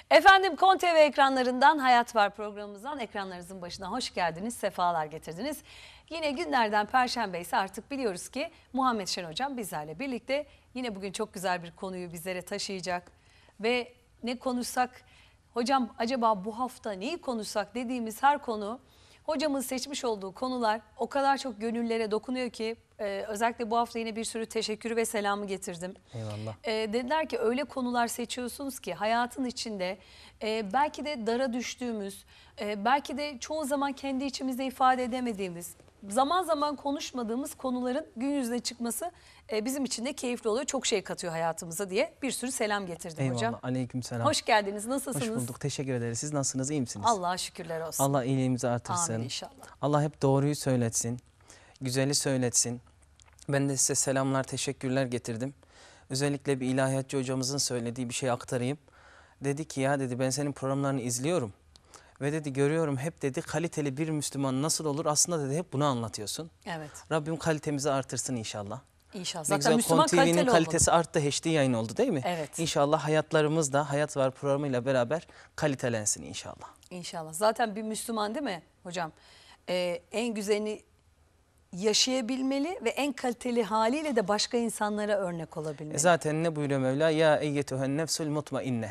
Efendim KON TV ekranlarından Hayat Var programımızdan ekranlarınızın başına hoş geldiniz, sefalar getirdiniz. Yine günlerden Perşembe ise artık biliyoruz ki Muhammed Şen Hocam bizlerle birlikte yine bugün çok güzel bir konuyu bizlere taşıyacak. Ve ne konuşsak, hocam acaba bu hafta neyi konuşsak dediğimiz her konu, hocamın seçmiş olduğu konular o kadar çok gönüllere dokunuyor ki özellikle bu hafta yine bir sürü teşekkürü ve selamı getirdim. Eyvallah. Dediler ki öyle konular seçiyorsunuz ki hayatın içinde belki de dara düştüğümüz, belki de çoğu zaman kendi içimizde ifade edemediğimiz, zaman zaman konuşmadığımız konuların gün yüzüne çıkması bizim için de keyifli oluyor. Çok şey katıyor hayatımıza diye bir sürü selam getirdim Eyvallah. hocam. Aleykümselam. Hoş geldiniz. Nasılsınız? Hoş bulduk. Teşekkür ederiz. Siz nasılsınız? İyi misiniz? Allah'a şükürler olsun. Allah iyiliğimizi artırsın. Amin inşallah. Allah hep doğruyu söyletsin. Güzeli söyletsin. Ben de size selamlar, teşekkürler getirdim. Özellikle bir ilahiyatçı hocamızın söylediği bir şey aktarayım. Dedi ki ya dedi ben senin programlarını izliyorum. Ve dedi görüyorum hep dedi kaliteli bir Müslüman nasıl olur? Aslında dedi hep bunu anlatıyorsun. Evet. Rabbim kalitemizi artırsın inşallah. İnşallah. Ne Zaten güzel, Müslüman KON TV'nin kaliteli kalitesi olmalı. arttı, HD yayın oldu değil mi? Evet. İnşallah hayatlarımız da Hayat Var programıyla beraber kalitelensin inşallah. İnşallah. Zaten bir Müslüman değil mi hocam? En güzelini yaşayabilmeli ve en kaliteli haliyle de başka insanlara örnek olabilmeli. Zaten ne buyuruyor Mevla? Ya eyyetühen nefsül mutmainne.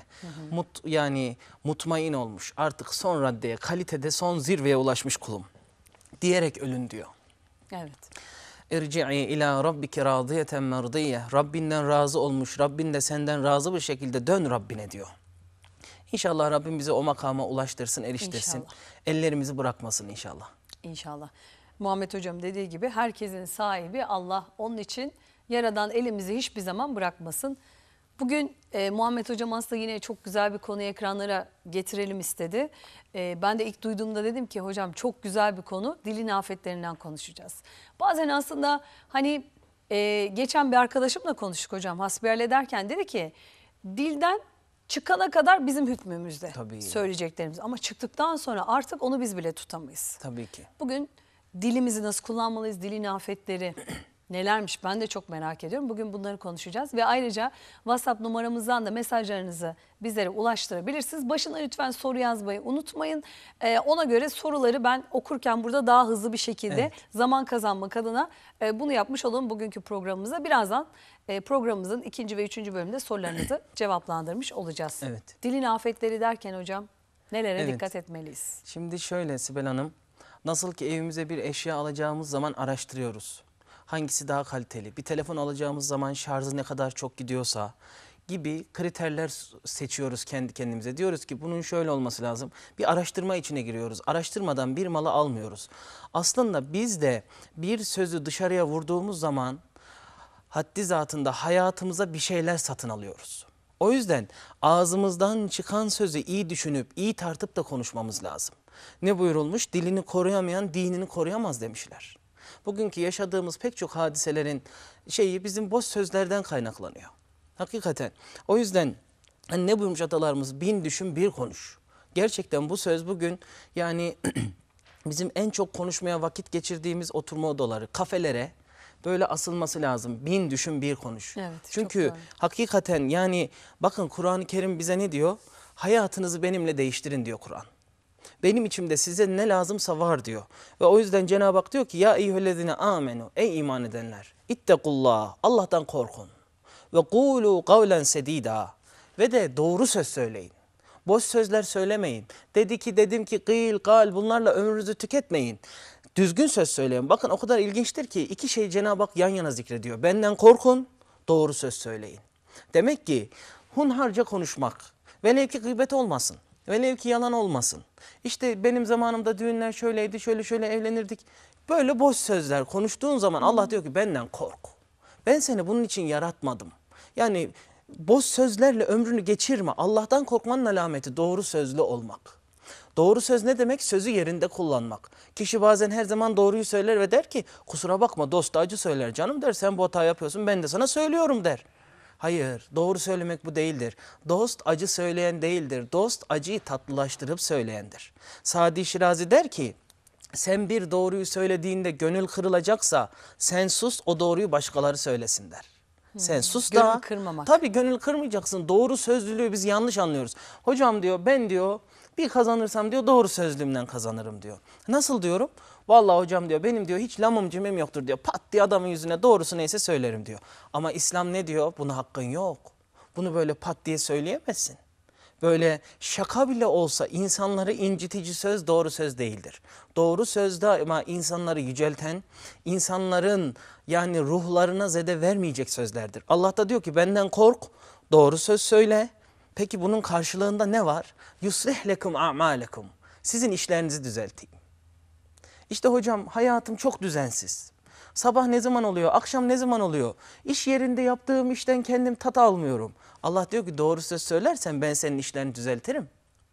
Yani mutmain olmuş. Artık son raddeye, kalitede son zirveye ulaşmış kulum. Diyerek ölün diyor. Evet. İrci'i ila rabbike radiyeten merdiye. Rabbinden razı olmuş, Rabbin de senden razı bir şekilde dön Rabbine diyor. İnşallah Rabbim bizi o makama ulaştırsın, eriştirsin. İnşallah. Ellerimizi bırakmasın inşallah. İnşallah. Muhammed hocam dediği gibi herkesin sahibi Allah. Onun için yaradan elimizi hiçbir zaman bırakmasın. Bugün Muhammed hocam aslında yine çok güzel bir konuyu ekranlara getirelim istedi. Ben de ilk duyduğumda dedim ki hocam çok güzel bir konu, dilin afetlerinden konuşacağız. Bazen aslında hani geçen bir arkadaşımla konuştuk hocam hasbihal ederken dedi ki dilden çıkana kadar bizim hükmümüzde Tabii. söyleyeceklerimiz. Ama çıktıktan sonra artık onu biz bile tutamayız. Tabii ki. Bugün dilimizi nasıl kullanmalıyız, dilin afetleri nelermiş ben de çok merak ediyorum. Bugün bunları konuşacağız ve ayrıca WhatsApp numaramızdan da mesajlarınızı bizlere ulaştırabilirsiniz. Başına lütfen soru yazmayı unutmayın. Ona göre soruları ben okurken burada daha hızlı bir şekilde zaman kazanmak adına bunu yapmış olalım bugünkü programımıza. Birazdan programımızın 2. ve 3. bölümünde sorularınızı cevaplandırmış olacağız. Evet. Dilin afetleri derken hocam nelere Evet. dikkat etmeliyiz? Şimdi şöyle Sibel Hanım, nasıl ki evimize bir eşya alacağımız zaman araştırıyoruz. Hangisi daha kaliteli? Bir telefon alacağımız zaman şarjı ne kadar çok gidiyorsa gibi kriterler seçiyoruz kendi kendimize. Diyoruz ki bunun şöyle olması lazım. Bir araştırma içine giriyoruz. Araştırmadan bir malı almıyoruz. Aslında biz de bir sözü dışarıya vurduğumuz zaman haddi zatında hayatımıza bir şeyler satın alıyoruz. O yüzden ağzımızdan çıkan sözü iyi düşünüp, iyi tartıp da konuşmamız lazım. Ne buyurulmuş? Dilini koruyamayan dinini koruyamaz demişler. Bugünkü yaşadığımız pek çok hadiselerin şeyi bizim boş sözlerden kaynaklanıyor. Hakikaten. O yüzden hani ne buyurmuş atalarımız? Bin düşün bir konuş. Gerçekten bu söz bugün yani bizim en çok konuşmaya vakit geçirdiğimiz oturma odaları, kafelere böyle asılması lazım. Bin düşün bir konuş. Evet, Çünkü çok doğru. hakikaten yani bakın Kur'an-ı Kerim bize ne diyor? Hayatınızı benimle değiştirin diyor Kur'an. Benim içimde size ne lazımsa var diyor. Ve o yüzden Cenab-ı Hak diyor ki ya eyyühellezine amenu ey iman edenler ittekullah Allah'tan korkun. Ve kulu kavlen sedida ve de doğru söz söyleyin. Boş sözler söylemeyin. Dedim ki kıl kal bunlarla ömrünüzü tüketmeyin. Düzgün söz söyleyin. Bakın o kadar ilginçtir ki iki şey Cenab-ı Hak yan yana zikrediyor. Benden korkun, doğru söz söyleyin. Demek ki hunharca konuşmak, velev ki gıybet olmasın, velev ki yalan olmasın. İşte benim zamanımda düğünler şöyleydi, şöyle evlenirdik. Böyle boş sözler konuştuğun zaman Allah diyor ki benden kork. Ben seni bunun için yaratmadım. Yani boş sözlerle ömrünü geçirme. Allah'tan korkmanın alameti doğru sözlü olmak. Doğru söz ne demek? Sözü yerinde kullanmak. Kişi bazen her zaman doğruyu söyler ve der ki kusura bakma dost acı söyler. Canım der sen bu hatayı yapıyorsun ben de sana söylüyorum der. Hayır, doğru söylemek bu değildir. Dost acı söyleyen değildir. Dost acıyı tatlılaştırıp söyleyendir. Sadi Şirazi der ki sen bir doğruyu söylediğinde gönül kırılacaksa sen sus o doğruyu başkaları söylesin der. Sen sus Gönül da. kırmamak. Tabii gönül kırmayacaksın. Doğru sözlülüğü biz yanlış anlıyoruz. Hocam diyor ben diyor bir kazanırsam diyor doğru sözlüğümden kazanırım diyor. Nasıl diyorum? Vallahi hocam diyor benim diyor hiç lamım cimim yoktur diyor. Pat diye adamın yüzüne doğrusu neyse söylerim diyor. Ama İslam ne diyor? Buna hakkın yok. Bunu böyle pat diye söyleyemezsin. Böyle şaka bile olsa insanları incitici söz doğru söz değildir. Doğru söz daima insanları yücelten, insanların yani ruhlarına zede vermeyecek sözlerdir. Allah da diyor ki benden kork, doğru söz söyle. Peki bunun karşılığında ne var? Yuslih lekum a'malekum. Sizin işlerinizi düzelteyim. İşte hocam hayatım çok düzensiz. Sabah ne zaman oluyor, akşam ne zaman oluyor? İş yerinde yaptığım işten kendim tat almıyorum. Allah diyor ki doğru söz söylersen ben senin işlerini düzeltirim.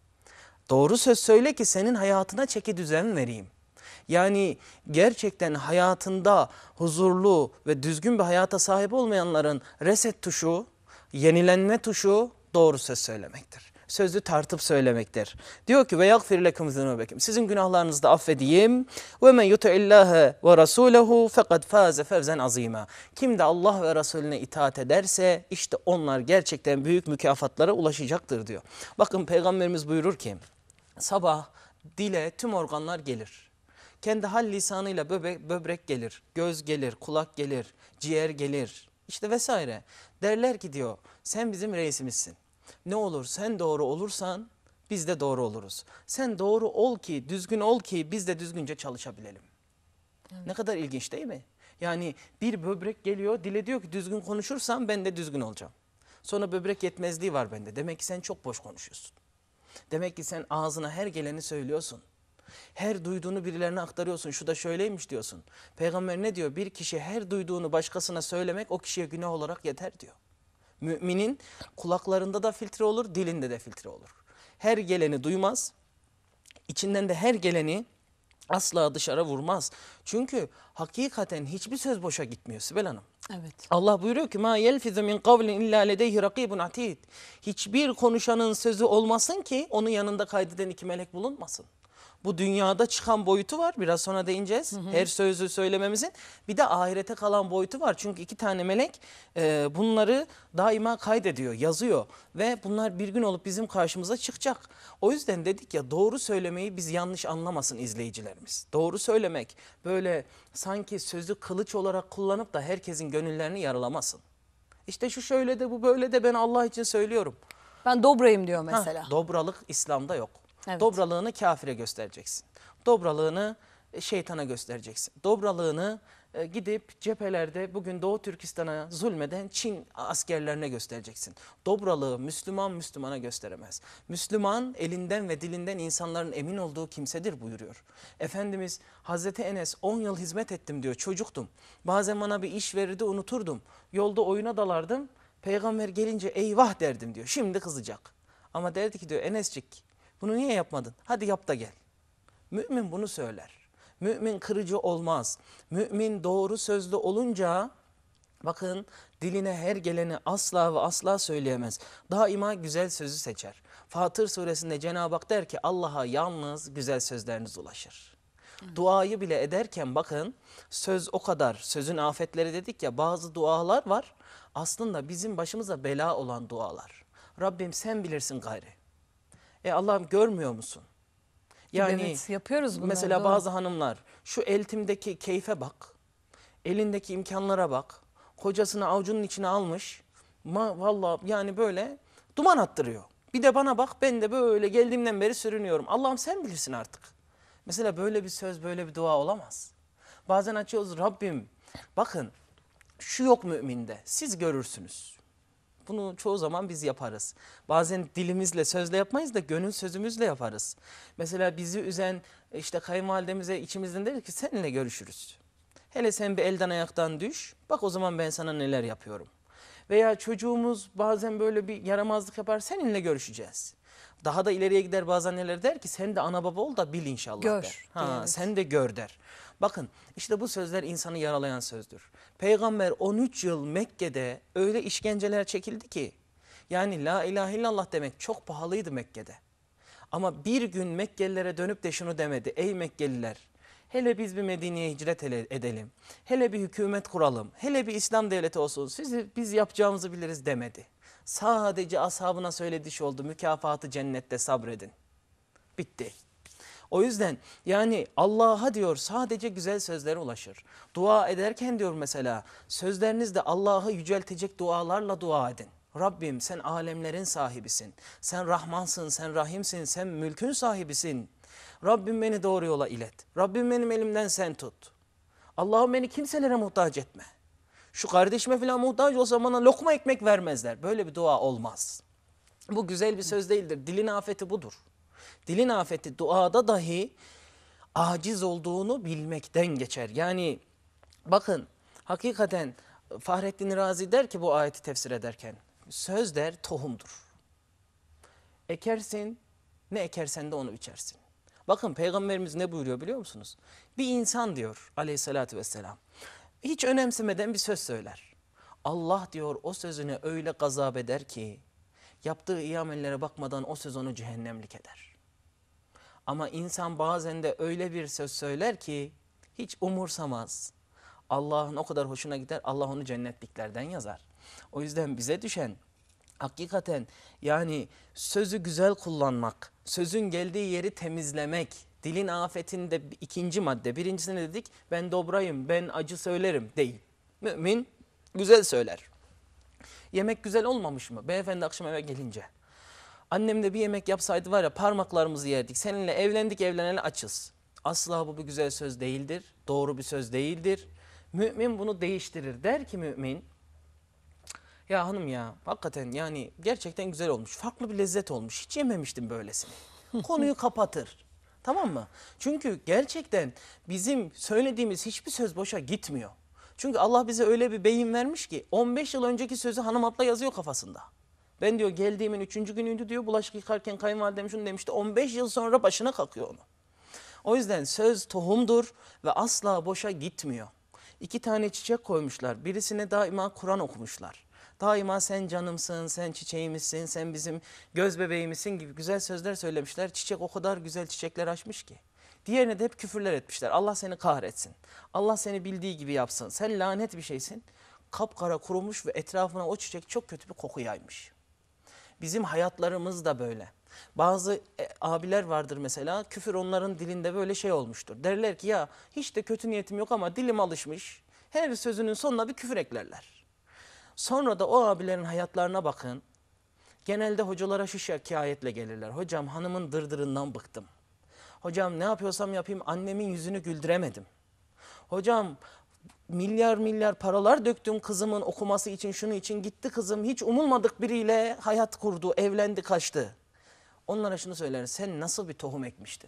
Doğru söz söyle ki senin hayatına çeki düzen vereyim. Yani gerçekten hayatında huzurlu ve düzgün bir hayata sahip olmayanların reset tuşu, yenilenme tuşu doğru söz söylemektir. Sözü tartıp söylemektir. Diyor ki ve yagfir lekum zunubekum. Sizin günahlarınızı da affedeyim. Ve men yuti'illâhe ve rasûlehu fekad fâze fevzen azîmâ. Kim de Allah ve Resulüne itaat ederse işte onlar gerçekten büyük mükafatlara ulaşacaktır diyor. Bakın Peygamberimiz buyurur ki sabah dile tüm organlar gelir. Kendi hal lisanıyla böbrek gelir, göz gelir, kulak gelir, ciğer gelir işte vesaire. Derler ki diyor sen bizim reisimizsin. Ne olur sen doğru olursan biz de doğru oluruz. Sen doğru ol ki, düzgün ol ki biz de düzgünce çalışabilelim. Evet. Ne kadar ilginç değil mi? Yani bir böbrek geliyor, dile diyor ki düzgün konuşursam ben de düzgün olacağım. Sonra böbrek yetmezliği var bende. Demek ki sen çok boş konuşuyorsun. Demek ki sen ağzına her geleni söylüyorsun. Her duyduğunu birilerine aktarıyorsun. Şu da şöyleymiş diyorsun. Peygamber ne diyor? Bir kişi her duyduğunu başkasına söylemek o kişiye günah olarak yeter diyor. Müminin kulaklarında da filtre olur, dilinde de filtre olur. Her geleni duymaz, içinden de her geleni asla dışarı vurmaz. Çünkü hakikaten hiçbir söz boşa gitmiyor Sibel Hanım. Evet. Allah buyuruyor ki ma yelfizu min kavlin illa ledeyhi rakibun atid. Hiçbir konuşanın sözü olmasın ki onun yanında kaydeden iki melek bulunmasın. Bu dünyada çıkan boyutu var. Biraz sonra değineceğiz. Her sözü söylememizin. Bir de ahirete kalan boyutu var. Çünkü iki tane melek bunları daima kaydediyor, yazıyor. Ve bunlar bir gün olup bizim karşımıza çıkacak. O yüzden dedik ya doğru söylemeyi biz yanlış anlamasın izleyicilerimiz. Doğru söylemek böyle sanki sözü kılıç olarak kullanıp da herkesin gönüllerini yaralamasın. İşte şu şöyle de bu böyle de ben Allah için söylüyorum. Ben dobrayım diyor mesela. Dobralık İslam'da yok. Evet. Dobralığını kafire göstereceksin. Dobralığını şeytana göstereceksin. Dobralığını gidip cephelerde bugün Doğu Türkistan'a zulmeden Çin askerlerine göstereceksin. Dobralığı Müslüman Müslümana gösteremez. Müslüman elinden ve dilinden insanların emin olduğu kimsedir buyuruyor. Efendimiz Hazreti Enes 10 yıl hizmet ettim diyor, çocuktum. Bazen bana bir iş verirdi unuturdum. Yolda oyuna dalardım. Peygamber gelince eyvah derdim diyor. Şimdi kızacak. Ama derdi ki diyor Enescik bunu niye yapmadın? Hadi yap da gel. Mümin bunu söyler. Mümin kırıcı olmaz. Mümin doğru sözlü olunca bakın diline her geleni asla ve asla söyleyemez. Daima güzel sözü seçer. Fatır suresinde Cenab-ı Hak der ki Allah'a yalnız güzel sözleriniz ulaşır. Duayı bile ederken bakın söz o kadar, sözün afetleri dedik ya, bazı dualar var aslında bizim başımıza bela olan dualar. Rabbim sen bilirsin gayri. Allah'ım görmüyor musun? Yani evet, yapıyoruz bunları. mesela doğru. bazı hanımlar şu eltimdeki keyfe bak, elindeki imkanlara bak, kocasını avucunun içine almış, vallahi yani böyle duman attırıyor. Bir de bana bak, ben de böyle geldiğimden beri sürünüyorum. Allah'ım sen bilirsin artık. Mesela böyle bir söz, böyle bir dua olamaz. Bazen açıyoruz, Rabbim bakın şu yok müminde, siz görürsünüz. Bunu çoğu zaman biz yaparız. Bazen dilimizle, sözle yapmayız da gönül sözümüzle yaparız. Mesela bizi üzen işte kayınvalidemize içimizden deriz ki seninle görüşürüz. Hele sen bir elden ayaktan düş, bak o zaman ben sana neler yapıyorum. Veya çocuğumuz bazen böyle bir yaramazlık yapar, seninle görüşeceğiz. Daha da ileriye gider, bazen neler der ki sen de ana baba ol da bil inşallah Gör, der. evet. Sen de gör der. Bakın işte bu sözler insanı yaralayan sözdür. Peygamber 13 yıl Mekke'de öyle işkenceler çekildi ki yani la ilahe illallah demek çok pahalıydı Mekke'de. Ama bir gün Mekkelilere dönüp de şunu demedi: ey Mekkeliler, Hele biz bir Medine'ye hicret edelim. Hele bir hükümet kuralım. Hele bir İslam devleti olsun. Biz yapacağımızı biliriz demedi. Sadece ashabına söylediği şey oldu. Mükafatı cennette, sabredin. Bitti. O yüzden yani Allah'a diyor sadece güzel sözlere ulaşır. Dua ederken diyor mesela sözlerinizde Allah'ı yüceltecek dualarla dua edin. Rabbim sen alemlerin sahibisin. Sen Rahmansın, sen Rahimsin, sen mülkün sahibisin. Rabbim beni doğru yola ilet. Rabbim benim elimden sen tut. Allah'ım beni kimselere muhtaç etme. Şu kardeşime falan muhtaç olsa bana lokma ekmek vermezler. Böyle bir dua olmaz. Bu güzel bir söz değildir. Dilin afeti budur. Dilin afeti duada dahi aciz olduğunu bilmekten geçer. Yani bakın hakikaten Fahrettin Razi der ki bu ayeti tefsir ederken söz der tohumdur. Ekersin ne ekersen de onu biçersin. Bakın Peygamberimiz ne buyuruyor biliyor musunuz? Bir insan diyor aleyhissalatü vesselam hiç önemsemeden bir söz söyler. Allah diyor o sözüne öyle gazap eder ki yaptığı iyi amellere bakmadan o söz onu cehennemlik eder. Ama insan bazen de öyle bir söz söyler ki hiç umursamaz. Allah'ın o kadar hoşuna gider, Allah onu cennetliklerden yazar. O yüzden bize düşen hakikaten yani sözü güzel kullanmak, sözün geldiği yeri temizlemek, dilin afetinde ikinci madde. Birincisini dedik ben dobrayım, ben acı söylerim değil. Mümin güzel söyler. Yemek güzel olmamış mı? Beyefendi akşam eve gelince. Annem de bir yemek yapsaydı var ya parmaklarımızı yerdik. Seninle evlendik evlenene açız. Asla bu bir güzel söz değildir. Doğru bir söz değildir. Mümin bunu değiştirir. Der ki mümin ya hanım ya hakikaten yani gerçekten güzel olmuş. Farklı bir lezzet olmuş. Hiç yememiştim böylesini. Konuyu kapatır. Tamam mı? Çünkü gerçekten bizim söylediğimiz hiçbir söz boşa gitmiyor. Çünkü Allah bize öyle bir beyin vermiş ki 15 yıl önceki sözü hanım abla yazıyor kafasında. Ben diyor geldiğimin 3. günüydü diyor bulaşık yıkarken kayınvalidem şunu demişti 15 yıl sonra başına kalkıyor onu. O yüzden söz tohumdur ve asla boşa gitmiyor. 2 tane çiçek koymuşlar birisine daima Kur'an okumuşlar. Daima sen canımsın, sen çiçeğimizsin, sen bizim göz bebeğimizsin gibi güzel sözler söylemişler. Çiçek o kadar güzel çiçekler açmış ki. Diğerine de hep küfürler etmişler. Allah seni kahretsin. Allah seni bildiği gibi yapsın. Sen lanet bir şeysin. Kapkara kurumuş ve etrafına o çiçek çok kötü bir koku yaymış. Bizim hayatlarımız da böyle. Bazı abiler vardır mesela küfür onların dilinde böyle şey olmuştur. Derler ki ya hiç de kötü niyetim yok ama dilim alışmış. Her sözünün sonuna bir küfür eklerler. Sonra da o abilerin hayatlarına bakın. Genelde hocalara şu şikayetle gelirler. Hocam hanımın dırdırından bıktım. Hocam ne yapıyorsam yapayım annemin yüzünü güldüremedim. Hocam milyar milyar paralar döktüm kızımın okuması için şunu için gitti kızım hiç umulmadık biriyle hayat kurdu, evlendi, kaçtı. Onlara şunu söylerim sen nasıl bir tohum ekmiştin?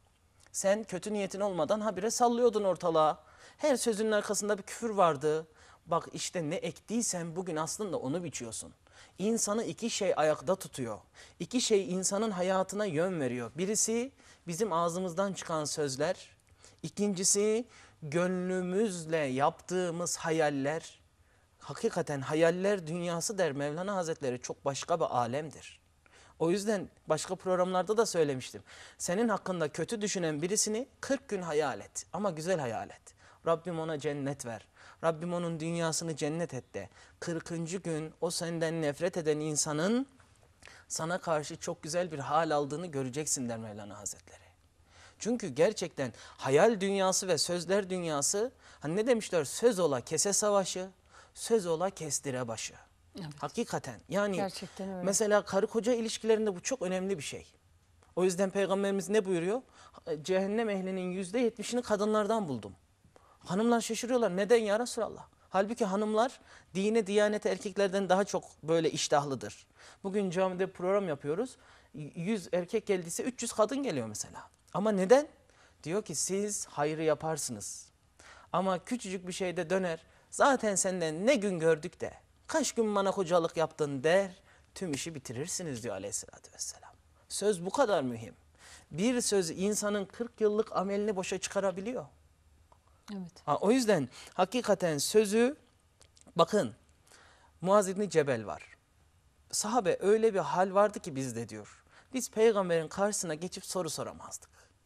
Sen kötü niyetin olmadan habire sallıyordun ortalığa. Her sözünün arkasında bir küfür vardı. Bak işte ne ektiysen bugün aslında onu biçiyorsun. İnsanı 2 şey ayakta tutuyor. 2 şey insanın hayatına yön veriyor. Birisi bizim ağzımızdan çıkan sözler. İkincisi gönlümüzle yaptığımız hayaller. Hakikaten hayaller dünyası der Mevlana Hazretleri çok başka bir alemdir. O yüzden başka programlarda da söylemiştim. Senin hakkında kötü düşünen birisini 40 gün hayal et ama güzel hayal et. Rabbim ona cennet ver. Rabbim onun dünyasını cennet et de. 40. gün o senden nefret eden insanın sana karşı çok güzel bir hal aldığını göreceksin der Mevlana Hazretleri. Çünkü gerçekten hayal dünyası ve sözler dünyası hani ne demişler söz ola kese savaşı, söz ola kestire başı. Evet. Hakikaten yani Gerçekten öyle. mesela karı koca ilişkilerinde bu çok önemli bir şey. O yüzden Peygamberimiz ne buyuruyor? Cehennem ehlinin %70'ini kadınlardan buldum. Hanımlar şaşırıyorlar. Neden ya Resulallah? Halbuki hanımlar dine, diyanete erkeklerden daha çok böyle iştahlıdır. Bugün camide program yapıyoruz. 100 erkek geldiyse 300 kadın geliyor mesela. Ama neden? Diyor ki siz hayrı yaparsınız. Ama küçücük bir şeyde döner. Zaten senden ne gün gördük de kaç gün bana kocalık yaptın der. Tüm işi bitirirsiniz diyor aleyhissalatü vesselam. Söz bu kadar mühim. Bir söz insanın 40 yıllık amelini boşa çıkarabiliyor. Evet. O yüzden hakikaten sözü bakın Muaz İbni Cebel var. Sahabe öyle bir hal vardı ki bizde diyor. Biz peygamberin karşısına geçip soru soramazdık.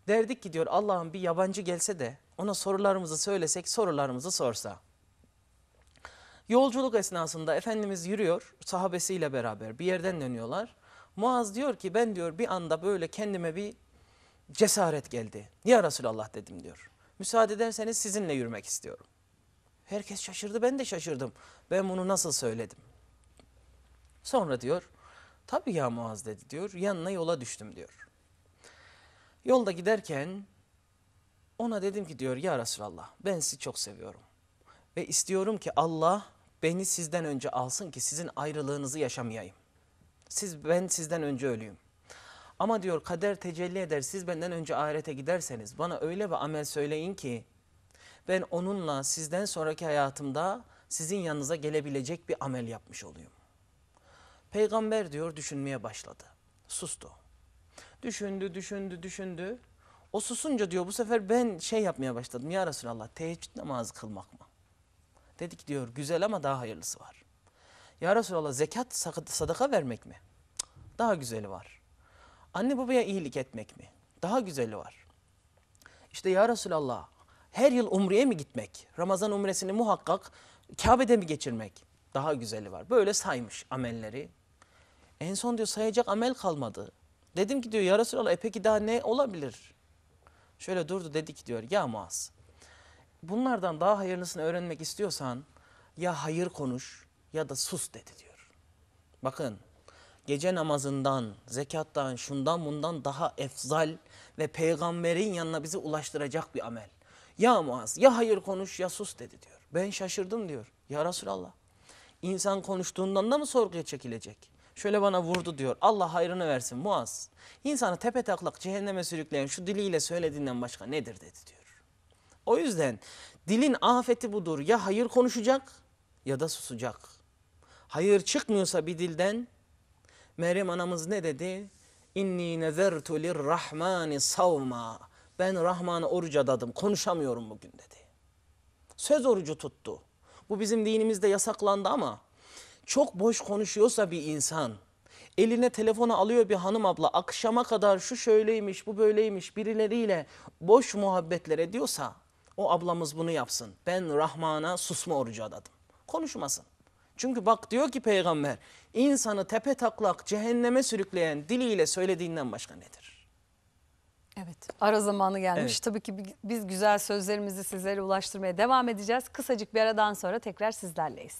Derdik ki diyor Allah'ım bir yabancı gelse de ona sorularımızı söylesek, sorularımızı sorsa. Yolculuk esnasında Efendimiz yürüyor sahabesiyle beraber bir yerden dönüyorlar. Muaz diyor ki ben diyor bir anda böyle kendime bir cesaret geldi. Ya Resulallah dedim diyor. Müsaade ederseniz sizinle yürümek istiyorum. Herkes şaşırdı, ben de şaşırdım. Ben bunu nasıl söyledim? Sonra diyor tabii ya Muaz dedi diyor, yanına yola düştüm diyor. Yolda giderken ona dedim ki diyor ya Resulallah ben sizi çok seviyorum. Ve istiyorum ki Allah beni sizden önce alsın ki sizin ayrılığınızı yaşamayayım. Ben sizden önce öleyim. Ama diyor kader tecelli eder, siz benden önce ahirete giderseniz bana öyle bir amel söyleyin ki ben onunla sizden sonraki hayatımda sizin yanınıza gelebilecek bir amel yapmış olayım. Peygamber diyor düşünmeye başladı. Sustu. Düşündü. O susunca diyor bu sefer ben yapmaya başladım. Ya Resulallah teheccüd namazı kılmak mı? Dedik diyor güzel ama daha hayırlısı var. Ya Resulallah zekat sadaka vermek mi? Daha güzeli var. Anne babaya iyilik etmek mi? Daha güzeli var. İşte ya Resulallah her yıl umreye mi gitmek? Ramazan umresini muhakkak Kabe'de mi geçirmek? Daha güzeli var. Böyle saymış amelleri. En son diyor sayacak amel kalmadı. Dedim ki diyor ya Resulallah peki daha ne olabilir? Şöyle durdu dedi ki diyor ya Muaz bunlardan daha hayırlısını öğrenmek istiyorsan ya hayır konuş ya da sus dedi diyor. Bakın gece namazından, zekattan, şundan bundan daha efzal ve peygamberin yanına bizi ulaştıracak bir amel. Ya Muaz ya hayır konuş ya sus dedi diyor. Ben şaşırdım diyor. Ya Resulallah insan konuştuğundan da mı sorguya çekilecek? Şöyle bana vurdu diyor. Allah hayrını versin Muaz. İnsanı tepetaklak cehenneme sürükleyen şu diliyle söylediğinden başka nedir dedi diyor. O yüzden dilin afeti budur. Ya hayır konuşacak ya da susacak. Hayır çıkmıyorsa bir dilden Meryem anamız ne dedi? İnni nezertu lirrahmani savma. Ben Rahman'a oruç adadım. Konuşamıyorum bugün dedi. Söz orucu tuttu. Bu bizim dinimizde yasaklandı ama çok boş konuşuyorsa bir insan, eline telefonu alıyor bir hanım abla, akşama kadar şu şöyleymiş, bu böyleymiş birileriyle boş muhabbetler ediyorsa o ablamız bunu yapsın. Ben Rahman'a susma orucu adadım. Konuşmasın. Çünkü bak diyor ki peygamber, insanı tepe taklak cehenneme sürükleyen diliyle söylediğinden başka nedir? Evet, ara zamanı gelmiş. Evet. Tabii ki biz güzel sözlerimizi sizlere ulaştırmaya devam edeceğiz. Kısacık bir aradan sonra tekrar sizlerleyiz.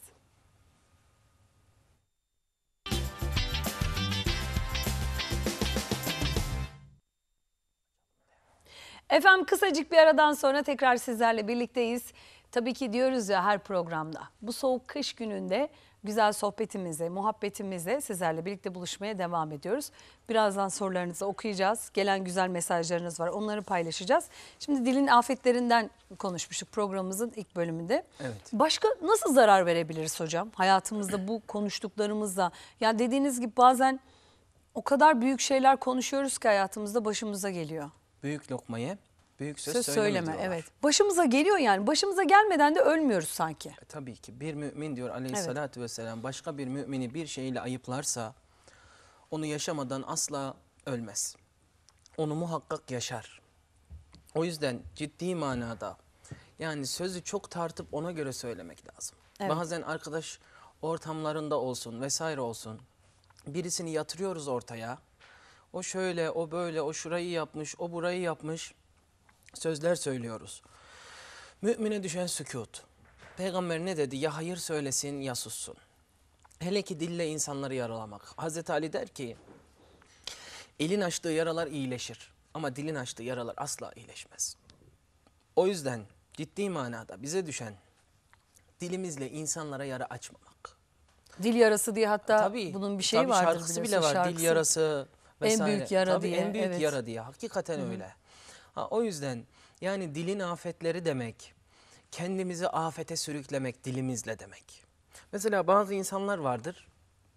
Efendim kısacık bir aradan sonra tekrar sizlerle birlikteyiz. Tabii ki diyoruz ya her programda bu soğuk kış gününde güzel sohbetimize, muhabbetimize sizlerle birlikte buluşmaya devam ediyoruz. Birazdan sorularınızı okuyacağız. Gelen güzel mesajlarınız var, onları paylaşacağız. Şimdi dilin afetlerinden konuşmuştuk programımızın ilk bölümünde. Evet. Başka nasıl zarar verebiliriz hocam hayatımızda bu konuştuklarımızla? Yani dediğiniz gibi bazen o kadar büyük şeyler konuşuyoruz ki hayatımızda başımıza geliyor. Büyük lokmaya büyük söz, Söz söyleme diyorlar. evet. Başımıza geliyor yani. Başımıza gelmeden de ölmüyoruz sanki. Tabii ki bir mümin diyor aleyhissalatü vesselam başka bir mümini bir şeyle ayıplarsa onu yaşamadan asla ölmez. Onu muhakkak yaşar. O yüzden ciddi manada yani sözü çok tartıp ona göre söylemek lazım. Evet. Bazen arkadaş ortamlarında olsun vesaire olsun birisini yatırıyoruz ortaya. O şöyle, o böyle, o şurayı yapmış, o burayı yapmış sözler söylüyoruz. Mümine düşen sükût. Peygamber ne dedi? Ya hayır söylesin ya sussun. Hele ki dille insanları yaralamak. Hazreti Ali der ki elin açtığı yaralar iyileşir ama dilin açtığı yaralar asla iyileşmez. O yüzden ciddi manada bize düşen dilimizle insanlara yara açmamak. Dil yarası diye hatta Tabii, bunun bir şeyi tabii vardır. şarkısı bile biliyorsun, var. şarkısı. Dil yarası vesaire. En büyük yara Tabii, diye. en büyük evet. yara diye. Hakikaten öyle. O yüzden yani dilin afetleri demek kendimizi afete sürüklemek dilimizle demek. Mesela bazı insanlar vardır.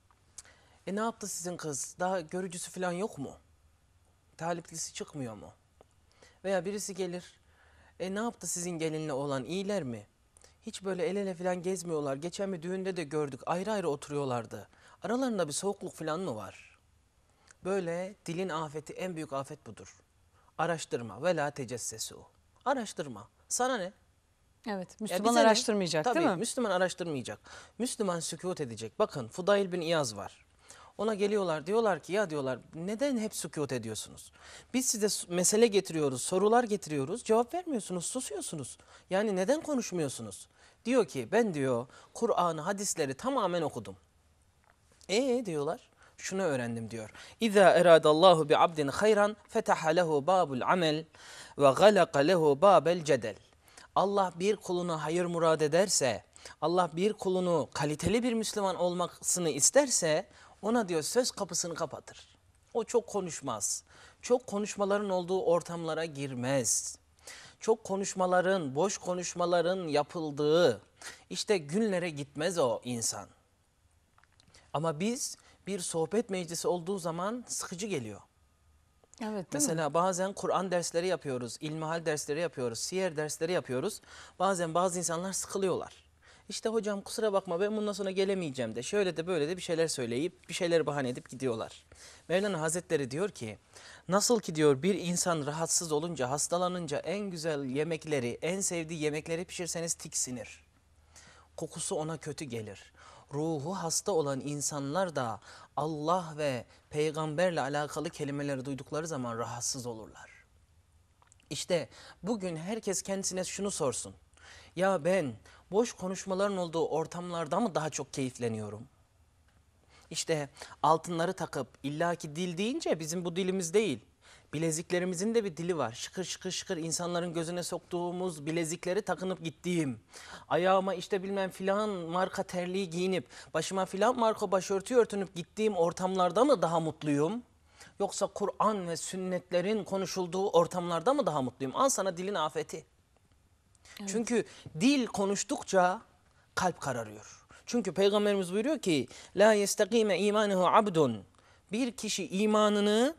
Ne yaptı sizin kız? Daha görücüsü falan yok mu? Taliplisi çıkmıyor mu? Veya birisi gelir. Ne yaptı sizin gelinle olan iyiler mi? Hiç böyle el ele falan gezmiyorlar. Geçen bir düğünde de gördük. Ayrı ayrı oturuyorlardı. Aralarında bir soğukluk falan mı var? Böyle dilin afeti en büyük afet budur. Araştırma. Ve la tecessesu. Araştırma. Sana ne? Evet, Ya Müslüman bize ne? araştırmayacak Tabii, değil mi? Müslüman araştırmayacak. Müslüman sükût edecek. Bakın Fudayl bin İyaz var. Ona geliyorlar, diyorlar ki ya diyorlar neden hep sükût ediyorsunuz? Biz size mesele getiriyoruz, sorular getiriyoruz, cevap vermiyorsunuz, susuyorsunuz. Yani neden konuşmuyorsunuz? Diyor ki ben diyor Kur'an'ı, hadisleri tamamen okudum. Diyorlar. Şunu öğrendim diyor. İza eradallahu bi abdin hayran fetaha lehu babul amel ve galaka lehu babel cedel. Allah bir kuluna hayır murad ederse, Allah bir kulunu kaliteli bir Müslüman olmasını isterse ona diyor söz kapısını kapatır. O çok konuşmaz. Çok konuşmaların olduğu ortamlara girmez. Çok konuşmaların, boş konuşmaların yapıldığı işte günlere gitmez o insan. Ama biz bir sohbet meclisi olduğu zaman sıkıcı geliyor. Evet, değil mi? Mesela bazen Kur'an dersleri yapıyoruz, ilmihal dersleri yapıyoruz, siyer dersleri yapıyoruz. Bazen bazı insanlar sıkılıyorlar. İşte hocam kusura bakma ben bundan sonra gelemeyeceğim de şöyle de böyle de bir şeyler söyleyip bir şeyler bahane edip gidiyorlar. Mevlana Hazretleri diyor ki nasıl ki diyor bir insan rahatsız olunca, hastalanınca en güzel yemekleri, en sevdiği yemekleri pişirseniz tiksinir. Kokusu ona kötü gelir. Ruhu hasta olan insanlar da Allah ve peygamberle alakalı kelimeleri duydukları zaman rahatsız olurlar. İşte bugün herkes kendisine şunu sorsun. Ya ben boş konuşmaların olduğu ortamlarda mı daha çok keyifleniyorum? İşte altınları takıp illaki dil deyince bizim bu dilimiz değil. Bileziklerimizin de bir dili var. Şıkır şıkır şıkır insanların gözüne soktuğumuz bilezikleri takınıp gittiğim. Ayağıma işte bilmem filan marka terliği giyinip başıma filan marka başörtü örtünüp gittiğim ortamlarda mı daha mutluyum? Yoksa Kur'an ve sünnetlerin konuşulduğu ortamlarda mı daha mutluyum? Al sana dilin afeti. Evet. Çünkü dil konuştukça kalp kararıyor. Çünkü Peygamberimiz buyuruyor ki la yestakime imanuhu abdun. Bir kişi imanını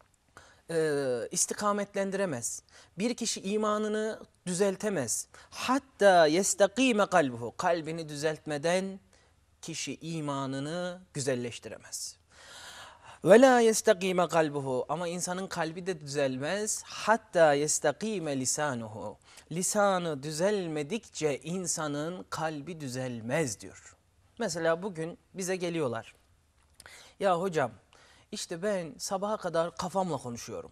istikametlendiremez. Bir kişi imanını düzeltemez. Hatta yestakime kalbuhu. Kalbini düzeltmeden kişi imanını güzelleştiremez. Ve la yestakime kalbuhu. Ama insanın kalbi de düzelmez. Hatta yestakime lisanuhu. Lisanı düzelmedikçe insanın kalbi düzelmez diyor. Mesela bugün bize geliyorlar. Ya hocam işte ben sabaha kadar kafamla konuşuyorum.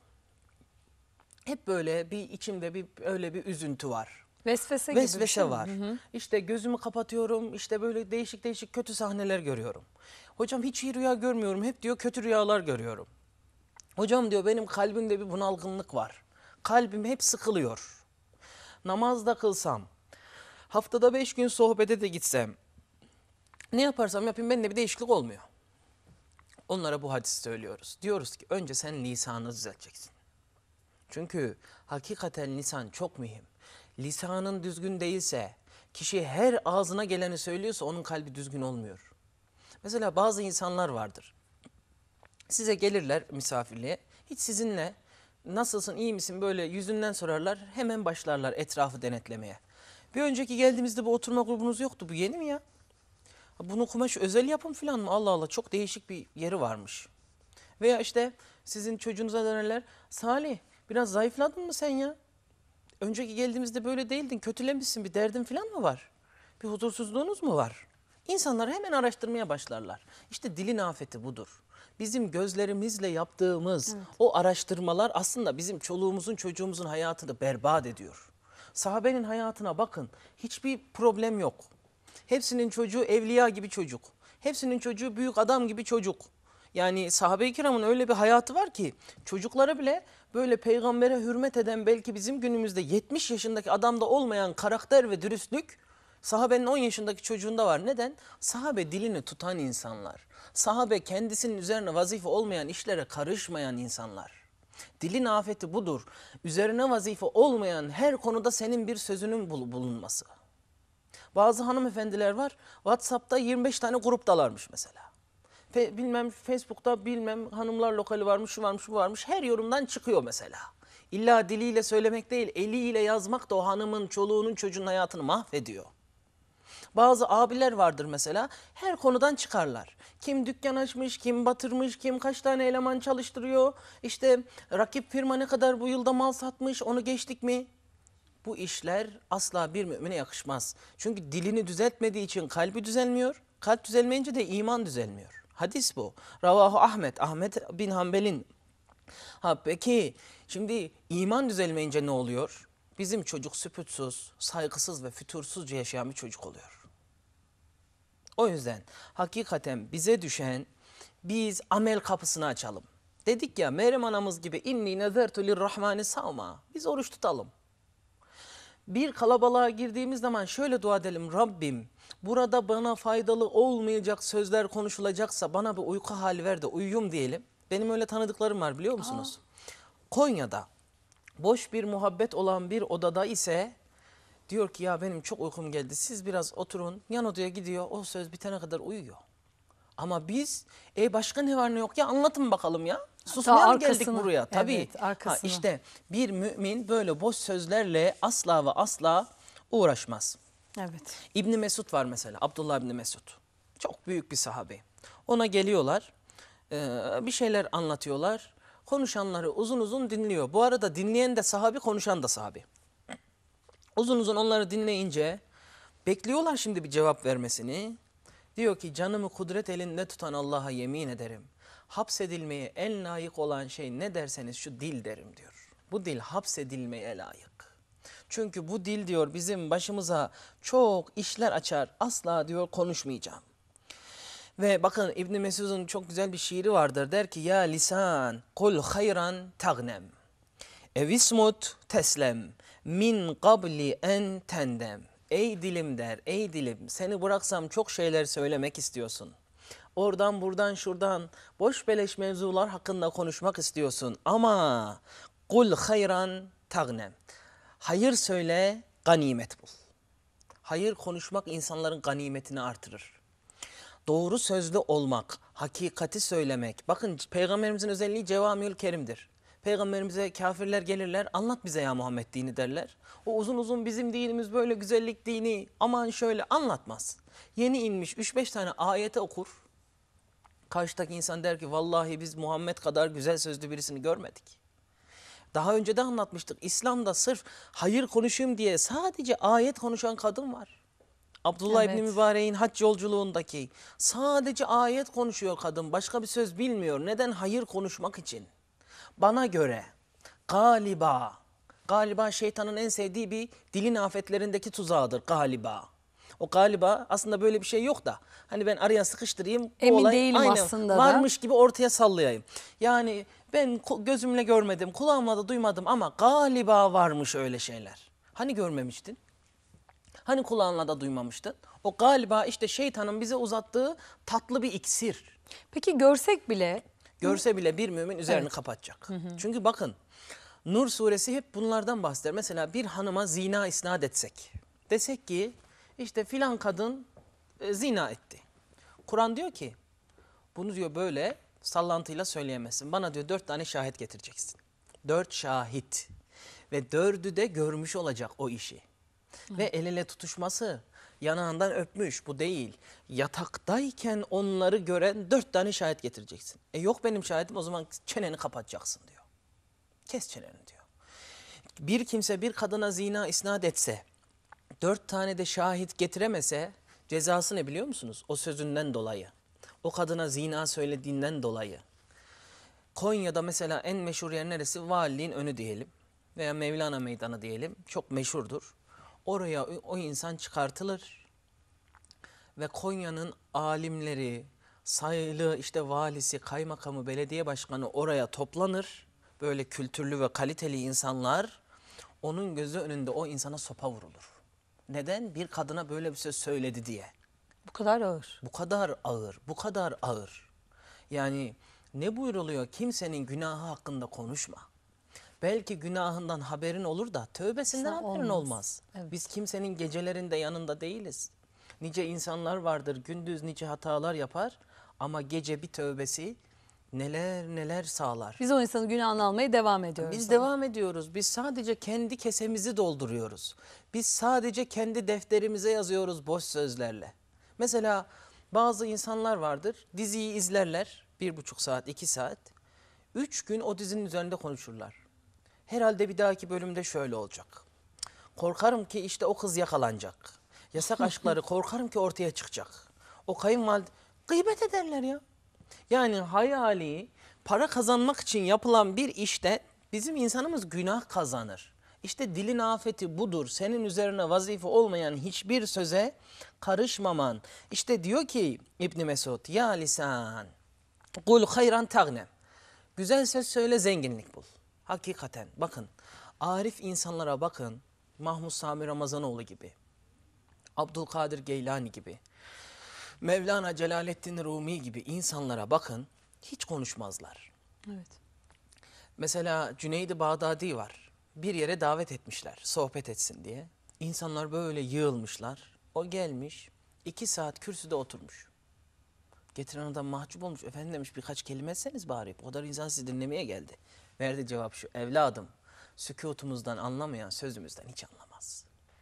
Hep böyle bir içimde öyle bir üzüntü var. Vesvese gibi bir şey Vesvese mi? var. İşte gözümü kapatıyorum. İşte böyle değişik değişik kötü sahneler görüyorum. Hocam hiç iyi rüya görmüyorum. Hep diyor kötü rüyalar görüyorum. Hocam diyor benim kalbimde bir bunalgınlık var. Kalbim hep sıkılıyor. Namaz da kılsam, haftada 5 gün sohbete de gitsem, ne yaparsam yapayım bende bir değişiklik olmuyor. Onlara bu hadisi söylüyoruz. Diyoruz ki önce sen lisanını düzelteceksin. Çünkü hakikaten lisan çok mühim. Lisanın düzgün değilse, kişi her ağzına geleni söylüyorsa onun kalbi düzgün olmuyor. Mesela bazı insanlar vardır. Size gelirler misafirliğe, hiç sizinle nasılsın, iyi misin böyle yüzünden sorarlar, hemen başlarlar etrafı denetlemeye. Bir önceki geldiğimizde bu oturma grubunuz yoktu, bu yeni mi ya? Bunu kumaş özel yapım falan mı? Allah Allah çok değişik bir yeri varmış. Veya işte sizin çocuğunuza dönerler, Salih biraz zayıfladın mı sen ya? Önceki geldiğimizde böyle değildin, kötülemişsin, bir derdin falan mı var? Bir huzursuzluğunuz mu var? İnsanlar hemen araştırmaya başlarlar. İşte dilin afeti budur. Bizim gözlerimizle yaptığımız o araştırmalar aslında bizim çoluğumuzun çocuğumuzun hayatını berbat ediyor. Sahabenin hayatına bakın, hiçbir problem yok. Hepsinin çocuğu evliya gibi çocuk. Hepsinin çocuğu büyük adam gibi çocuk. Yani sahabe-i kiramın öyle bir hayatı var ki çocuklara bile böyle peygambere hürmet eden belki bizim günümüzde 70 yaşındaki adamda olmayan karakter ve dürüstlük sahabenin 10 yaşındaki çocuğunda var. Neden? Sahabe dilini tutan insanlar. Sahabe kendisinin üzerine vazife olmayan işlere karışmayan insanlar. Dilin afeti budur. Üzerine vazife olmayan her konuda senin bir sözünün bulunması. Bazı hanımefendiler var WhatsApp'ta 25 tane gruptalarmış mesela. Bilmem Facebook'ta bilmem hanımlar lokali varmış, şu varmış, bu varmış. Her yorumdan çıkıyor mesela. İlla diliyle söylemek değil, eliyle yazmak da o hanımın, çoluğunun, çocuğun hayatını mahvediyor. Bazı abiler vardır mesela, her konudan çıkarlar. Kim dükkan açmış, kim batırmış, kim kaç tane eleman çalıştırıyor. İşte rakip firma ne kadar bu yılda mal satmış, onu geçtik mi? Bu işler asla bir mümine yakışmaz. Çünkü dilini düzeltmediği için kalbi düzelmiyor. Kalp düzelmeyince de iman düzelmiyor. Hadis bu. Ravahu Ahmet. Ahmet bin Hanbel'in. Ha peki şimdi iman düzelmeyince ne oluyor? Bizim çocuk süpütsüz, saygısız ve fütursuzca yaşayan bir çocuk oluyor. O yüzden hakikaten bize düşen, biz amel kapısını açalım. Dedik ya Meryem anamız gibi inni nezertu lirrahmani savma. Biz oruç tutalım. Bir kalabalığa girdiğimiz zaman şöyle dua edelim. Rabbim burada bana faydalı olmayacak sözler konuşulacaksa bana bir uyku hali ver de uyuyum diyelim. Benim öyle tanıdıklarım var biliyor musunuz? Konya'da boş bir muhabbet olan bir odada ise diyor ki ya benim çok uykum geldi. Siz biraz oturun. Yan odaya gidiyor. O söz bitene kadar uyuyor. Ama biz başka ne var ne yok ya anlatın bakalım ya. Susmaya mı geldik arkasını, buraya? Tabii. evet, arkasını. İşte bir mümin böyle boş sözlerle asla ve asla uğraşmaz. Evet. İbni Mesud var mesela. Abdullah İbni Mesud. Çok büyük bir sahabe. Ona geliyorlar. Bir şeyler anlatıyorlar. Konuşanları uzun uzun dinliyor. Bu arada dinleyen de sahabi, konuşan da sahabi. Uzun uzun onları dinleyince bekliyorlar şimdi bir cevap vermesini. Diyor ki canımı kudret elinde tutan Allah'a yemin ederim. Hapsedilmeye en layık olan şey ne derseniz şu dil derim diyor. Bu dil hapsedilmeye layık. Çünkü bu dil diyor bizim başımıza çok işler açar. Asla diyor konuşmayacağım. Ve bakın İbn Mesud'un çok güzel bir şiiri vardır. Der ki ya lisan kul hayran tagnem. Evismut teslem min qabli en tendem. Ey dilim der, ey dilim seni bıraksam çok şeyler söylemek istiyorsun. Oradan buradan şuradan boş beleş mevzular hakkında konuşmak istiyorsun. Ama kul hayran tagnem. Hayır söyle, ganimet bul. Hayır konuşmak insanların ganimetini artırır. Doğru sözlü olmak, hakikati söylemek. Bakın Peygamberimizin özelliği Cevamiül Kerim'dir. Peygamberimize kafirler gelirler, anlat bize ya Muhammed dini derler. O uzun uzun bizim dinimiz böyle güzellik dini, aman şöyle anlatmaz. Yeni inmiş 3-5 tane ayete okur. Karşıdaki insan der ki vallahi biz Muhammed kadar güzel sözlü birisini görmedik. Daha önce de anlatmıştık. İslam'da sırf hayır konuşayım diye sadece ayet konuşan kadın var. Abdullah İbni Mübarek'in hac yolculuğundaki sadece ayet konuşuyor kadın. Başka bir söz bilmiyor. Neden? Hayır konuşmak için. Bana göre galiba şeytanın en sevdiği bir dilin afetlerindeki tuzağıdır galiba. O galiba aslında böyle bir şey yok da hani ben araya sıkıştırayım. Emin olay değilim aynen aslında varmış gibi ortaya sallayayım. Yani ben gözümle görmedim, kulağımla da duymadım ama galiba varmış öyle şeyler. Hani görmemiştin? Hani kulağınla da duymamıştın? O galiba işte şeytanın bize uzattığı tatlı bir iksir. Peki görsek bile Görse bile bir mümin üzerini kapatacak. Çünkü bakın Nur suresi hep bunlardan bahseder. Mesela bir hanıma zina isnat etsek. Desek ki işte filan kadın zina etti. Kur'an diyor ki bunu diyor böyle sallantıyla söyleyemezsin. Bana diyor 4 tane şahit getireceksin. 4 şahit. Ve 4'ü de görmüş olacak o işi. Ve el ele tutuşması, yanağından öpmüş, bu değil. Yataktayken onları gören 4 tane şahit getireceksin. Yok benim şahidim, o zaman çeneni kapatacaksın diyor. Kes çeneni diyor. Bir kimse bir kadına zina isnat etse, 4 tane de şahit getiremese cezası ne biliyor musunuz? O sözünden dolayı. O kadına zina söylediğinden dolayı. Konya'da mesela en meşhur yer neresi? Valiliğin önü diyelim veya Mevlana Meydanı diyelim. Çok meşhurdur. Oraya o insan çıkartılır ve Konya'nın alimleri, sayılı işte valisi, kaymakamı, belediye başkanı oraya toplanır. Böyle kültürlü ve kaliteli insanlar, onun gözü önünde o insana sopa vurulur. Neden? Bir kadına böyle bir söz söyledi diye. bu kadar ağır. Bu kadar ağır, bu kadar ağır. Yani ne buyruluyor? Kimsenin günahı hakkında konuşma. Belki günahından haberin olur da tövbesinden haberin olmaz. Evet. Biz kimsenin gecelerinde yanında değiliz. Nice insanlar vardır, gündüz nice hatalar yapar ama gece bir tövbesi neler neler sağlar. Biz o insanın günahını almaya devam ediyoruz. Biz devam ediyoruz. Biz sadece kendi kesemizi dolduruyoruz. Biz sadece kendi defterimize yazıyoruz boş sözlerle. Mesela bazı insanlar vardır, diziyi izlerler 1,5 saat, 2 saat. 3 gün o dizinin üzerinde konuşurlar. Herhalde bir dahaki bölümde şöyle olacak. Korkarım ki işte o kız yakalanacak. Yasak aşkları korkarım ki ortaya çıkacak. O kayınvalide gıybet ederler ya. Yani hayali para kazanmak için yapılan bir işte bizim insanımız günah kazanır. İşte dilin afeti budur. Senin üzerine vazife olmayan hiçbir söze karışmaman. İşte diyor ki İbn Mesud, ya lisan kul hayran tagnem. Güzel söz söyle, zenginlik bul. Hakikaten bakın, arif insanlara bakın. Mahmud Sami Ramazanoğlu gibi, Abdülkadir Geylani gibi, Mevlana Celaleddin Rumi gibi insanlara bakın, hiç konuşmazlar. Evet. Mesela Cüneyd-i Bağdadi var. Bir yere davet etmişler sohbet etsin diye. İnsanlar böyle yığılmışlar. O gelmiş 2 saat kürsüde oturmuş. Getiren adam mahcup olmuş. Efendim demiş, birkaç kelime etseniz bari. O kadar insan sizi dinlemeye geldi. Verdi cevap şu: evladım, sükutumuzdan anlamayan sözümüzden hiç anlamaz.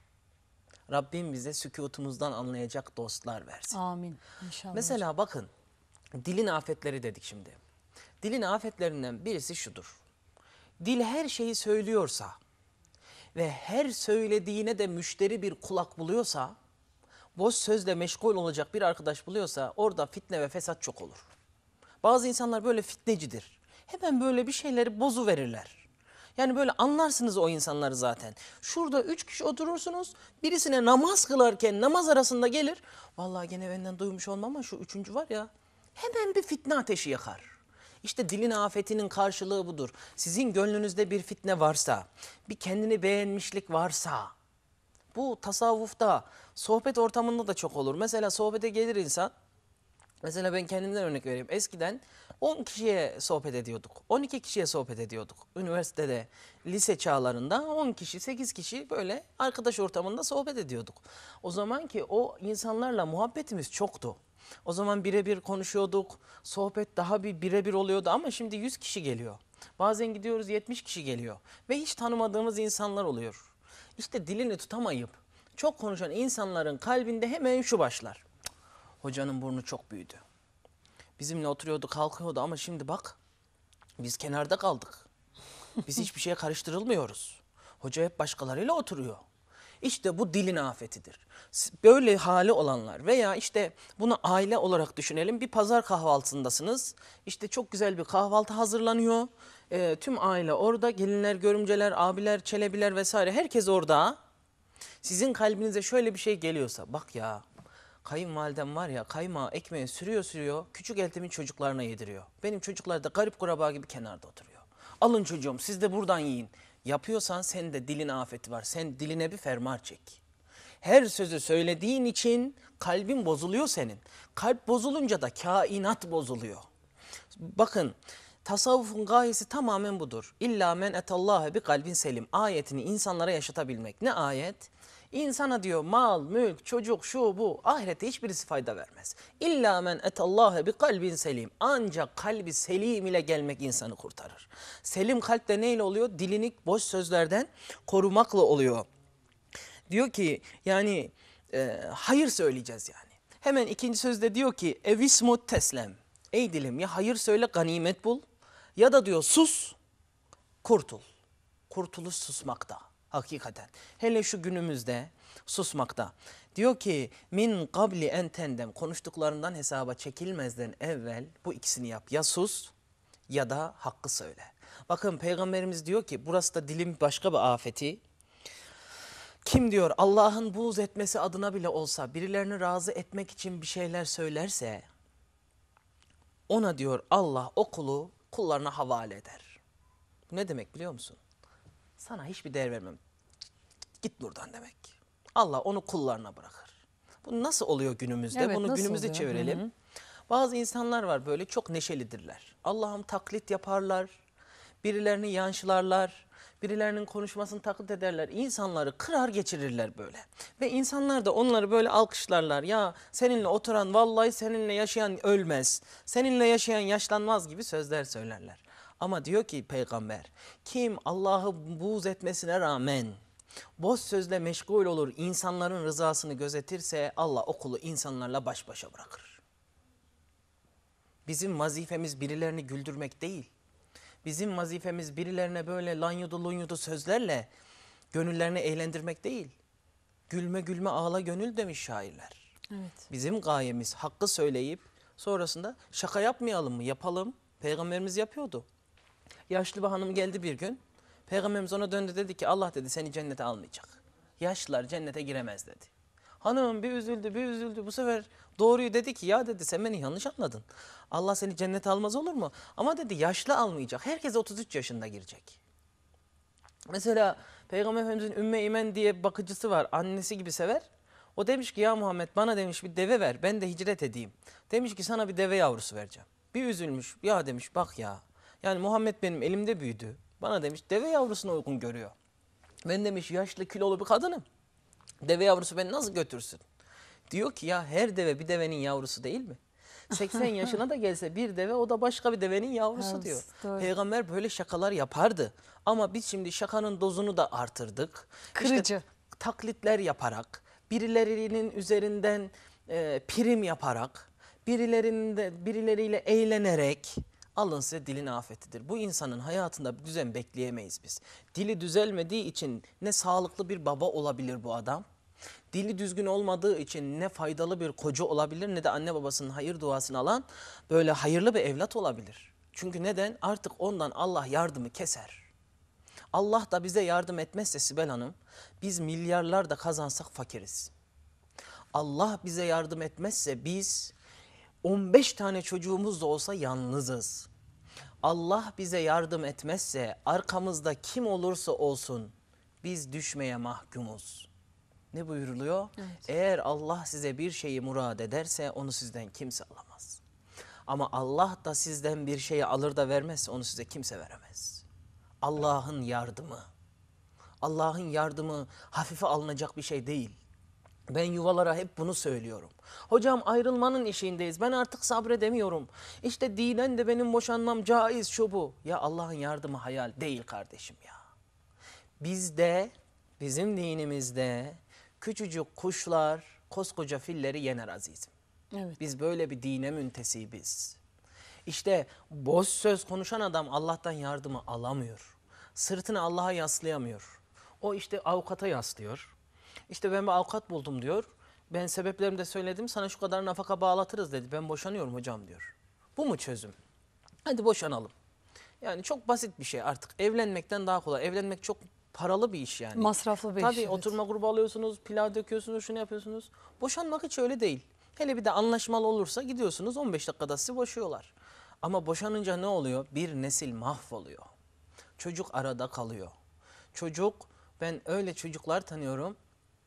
Rabbim bize sükutumuzdan anlayacak dostlar versin. Amin. İnşallah. Mesela bakın, dilin afetleri dedik şimdi. Dilin afetlerinden birisi şudur. Dil her şeyi söylüyorsa ve her söylediğine de müşteri bir kulak buluyorsa, boş sözle meşgul olacak bir arkadaş buluyorsa orada fitne ve fesat çok olur. Bazı insanlar böyle fitnecidir. Hemen böyle bir şeyleri bozuverirler. Yani böyle anlarsınız o insanları zaten. Şurada 3 kişi oturursunuz, birisine namaz kılarken namaz arasında gelir. Vallahi gene benden duymuş olmam ama şu üçüncü var ya, hemen bir fitne ateşi yakar. İşte dilin afetinin karşılığı budur. Sizin gönlünüzde bir fitne varsa, bir kendini beğenmişlik varsa, bu tasavvufta, sohbet ortamında da çok olur. Mesela sohbete gelir insan, mesela ben kendimden örnek vereyim. Eskiden 10 kişiye sohbet ediyorduk, 12 kişiye sohbet ediyorduk. Üniversitede, lise çağlarında 10 kişi, 8 kişi böyle arkadaş ortamında sohbet ediyorduk. O zamanki o insanlarla muhabbetimiz çoktu. O zaman birebir konuşuyorduk, sohbet daha bir birebir oluyordu ama şimdi 100 kişi geliyor. Bazen gidiyoruz 70 kişi geliyor ve hiç tanımadığımız insanlar oluyor. İşte dilini tutamayıp çok konuşan insanların kalbinde hemen şu başlar: hocanın burnu çok büyüdü. Bizimle oturuyordu, kalkıyordu ama şimdi bak, biz kenarda kaldık. Biz hiçbir şeye karıştırılmıyoruz. Hoca hep başkalarıyla oturuyor. İşte bu dilin afetidir. Böyle hali olanlar veya işte bunu aile olarak düşünelim. Bir pazar kahvaltısındasınız. İşte çok güzel bir kahvaltı hazırlanıyor. Tüm aile orada, gelinler, görümceler, abiler, çelebiler vesaire, herkes orada. Sizin kalbinize şöyle bir şey geliyorsa, bak ya, kayınvalidem var ya, kaymağı ekmeğe sürüyor, küçük eltimin çocuklarına yediriyor. Benim çocuklar da garip kuraba gibi kenarda oturuyor. Alın çocuğum, siz de buradan yiyin. Yapıyorsan senin de dilin afeti var. Sen diline bir fermuar çek. Her sözü söylediğin için kalbin bozuluyor senin. Kalp bozulunca da kainat bozuluyor. Bakın, tasavvufun gayesi tamamen budur. İlla men etallaha bi kalbin selim ayetini insanlara yaşatabilmek. Ne ayet? İnsana diyor mal, mülk, çocuk, şu bu, ahirette hiçbirisi fayda vermez. İlla men etallaha bi kalbin selim. Ancak kalbi selim ile gelmek insanı kurtarır. Selim kalp de neyle oluyor? Dilini boş sözlerden korumakla oluyor. Diyor ki yani hayır söyleyeceğiz yani. Hemen ikinci sözde diyor ki evismut teslem. Ey dilim, ya hayır söyle, ganimet bul, ya da diyor sus, kurtul. Kurtuluş susmakta hakikaten. Hele şu günümüzde susmakta. Diyor ki min qabli en tendem, konuştuklarından hesaba çekilmezden evvel bu ikisini yap. Ya sus ya da hakkı söyle. Bakın Peygamberimiz diyor ki, burası da dilin başka bir afeti. Kim diyor Allah'ın buğz etmesi adına bile olsa birilerini razı etmek için bir şeyler söylerse, ona diyor Allah o kulu kullarına havale eder. Bu ne demek biliyor musun? Sana hiçbir değer vermem, git buradan demek. Allah onu kullarına bırakır. Bu nasıl oluyor günümüzde? Evet, bunu nasıl günümüze oluyor? çevirelim. Hı hı. Bazı insanlar var böyle, çok neşelidirler. Allah'ım taklit yaparlar, birilerini yanşılarlar, birilerinin konuşmasını taklit ederler. İnsanları kırar geçirirler böyle. Ve insanlar da onları böyle alkışlarlar. Ya seninle oturan, vallahi seninle yaşayan ölmez. Seninle yaşayan yaşlanmaz gibi sözler söylerler. Ama diyor ki peygamber, kim Allah'ı buğz etmesine rağmen boş sözle meşgul olur, insanların rızasını gözetirse Allah o kulu insanlarla baş başa bırakır. Bizim vazifemiz birilerini güldürmek değil. Bizim vazifemiz birilerine böyle lanyudu lunyudu sözlerle gönüllerini eğlendirmek değil. Gülme gülme ağla gönül demiş şairler. Evet. Bizim gayemiz hakkı söyleyip sonrasında şaka yapmayalım mı? Yapalım. Peygamberimiz yapıyordu. Yaşlı bir hanım geldi bir gün. Peygamberimiz ona döndü, dedi ki Allah dedi seni cennete almayacak. Yaşlılar cennete giremez dedi. Hanım bir üzüldü bir üzüldü. Bu sefer doğruyu dedi ki ya dedi sen beni yanlış anladın. Allah seni cennete almaz olur mu? Ama dedi yaşlı almayacak. Herkes 33 yaşında girecek. Mesela Peygamber Efendimizin Ümmü Eymen diye bakıcısı var. Annesi gibi sever. O demiş ki ya Muhammed bana demiş bir deve ver. Ben de hicret edeyim. Demiş ki sana bir deve yavrusu vereceğim. Bir üzülmüş. Ya demiş bak ya. Yani Muhammed benim elimde büyüdü. Bana demiş deve yavrusuna uygun görüyor. Ben demiş yaşlı kilolu bir kadınım. Deve yavrusu beni nasıl götürsün? Diyor ki ya her deve bir devenin yavrusu değil mi? 80 yaşına da gelse bir deve o da başka bir devenin yavrusu Evet, diyor. doğru. Peygamber böyle şakalar yapardı. Ama biz şimdi şakanın dozunu da artırdık. Kırıcı. İşte taklitler yaparak, birilerinin üzerinden prim yaparak, birileriyle eğlenerek alın size dilin afetidir. Bu insanın hayatında bir düzen bekleyemeyiz biz. Dili düzelmediği için ne sağlıklı bir baba olabilir bu adam. Dili düzgün olmadığı için ne faydalı bir koca olabilir ne de anne babasının hayır duasını alan böyle hayırlı bir evlat olabilir. Çünkü neden? Artık ondan Allah yardımı keser. Allah da bize yardım etmezse Sibel Hanım biz milyarlar da kazansak fakiriz. Allah bize yardım etmezse biz 15 tane çocuğumuz da olsa yalnızız. Allah bize yardım etmezse arkamızda kim olursa olsun biz düşmeye mahkumuz. Ne buyuruluyor? Evet. Eğer Allah size bir şeyi murad ederse onu sizden kimse alamaz. Ama Allah da sizden bir şeyi alır da vermezse onu size kimse veremez. Allah'ın yardımı. Allah'ın yardımı hafife alınacak bir şey değil. Ben yuvalara hep bunu söylüyorum. Hocam ayrılmanın eşiğindeyiz. Ben artık sabredemiyorum. İşte dinen de benim boşanmam caiz şu bu. Ya Allah'ın yardımı hayal değil kardeşim ya. Bizde, bizim dinimizde küçücük kuşlar koskoca filleri yener azizim. Evet. Biz böyle bir dine müntesibiz. İşte boş söz konuşan adam Allah'tan yardımı alamıyor. Sırtını Allah'a yaslayamıyor. O işte avukata yaslıyor. İşte ben bir avukat buldum diyor. Ben sebeplerimi de söyledim. Sana şu kadar nafaka bağlatırız dedi. Ben boşanıyorum hocam diyor. Bu mu çözüm? Hadi boşanalım. Yani çok basit bir şey artık. Evlenmekten daha kolay. Evlenmek çok paralı bir iş yani. Masraflı bir Tabii iş, evet. oturma grubu alıyorsunuz, pilav döküyorsunuz, şunu yapıyorsunuz. Boşanmak hiç öyle değil. Hele bir de anlaşmalı olursa gidiyorsunuz 15 dakikada sizi boşuyorlar. Ama boşanınca ne oluyor? Bir nesil mahvoluyor. Çocuk arada kalıyor. Çocuk, ben öyle çocuklar tanıyorum.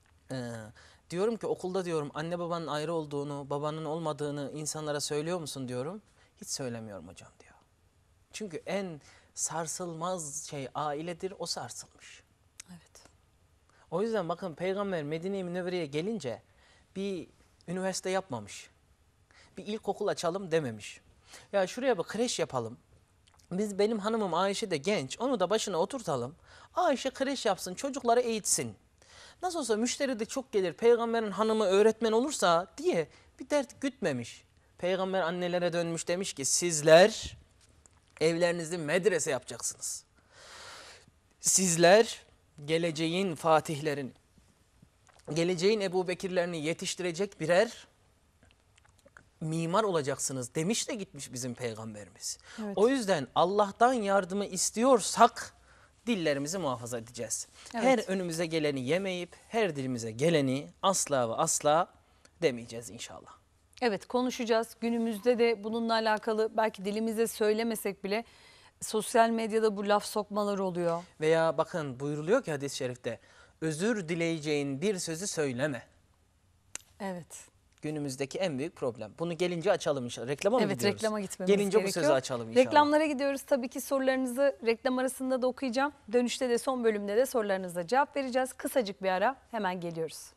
Diyorum ki okulda diyorum anne babanın ayrı olduğunu, babanın olmadığını insanlara söylüyor musun diyorum. Hiç söylemiyorum hocam diyor. Çünkü en sarsılmaz şey ailedir, o sarsılmış. Evet. O yüzden bakın Peygamber Medine-i Münevvere'ye gelince bir üniversite yapmamış. Bir ilkokul açalım dememiş. Ya şuraya bir kreş yapalım. Benim hanımım Ayşe de genç, onu da başına oturtalım. Ayşe kreş yapsın, çocukları eğitsin. Nasıl olsa müşteri de çok gelir, peygamberin hanımı öğretmen olursa diye bir dert gütmemiş. Peygamber annelere dönmüş demiş ki sizler evlerinizi medrese yapacaksınız. Sizler geleceğin fatihlerini, geleceğin Ebu Bekirlerini yetiştirecek birer mimar olacaksınız demiş de gitmiş bizim peygamberimiz. Evet. O yüzden Allah'tan yardımı istiyorsak dillerimizi muhafaza edeceğiz. Evet. Her önümüze geleni yemeyip her dilimize geleni asla ve asla demeyeceğiz inşallah. Evet, konuşacağız. Günümüzde de bununla alakalı belki dilimizde söylemesek bile sosyal medyada bu laf sokmalar oluyor. Veya bakın buyuruluyor ki hadis-i şerifte özür dileyeceğin bir sözü söyleme. Evet. Günümüzdeki en büyük problem. Bunu gelince açalım inşallah. Reklama mı Evet, gidiyoruz? reklama gitmemiz Gelince gerekiyor. bu sözü açalım inşallah. Reklamlara gidiyoruz. Tabii ki sorularınızı reklam arasında da okuyacağım. Dönüşte de son bölümde de sorularınıza cevap vereceğiz. Kısacık bir ara, hemen geliyoruz.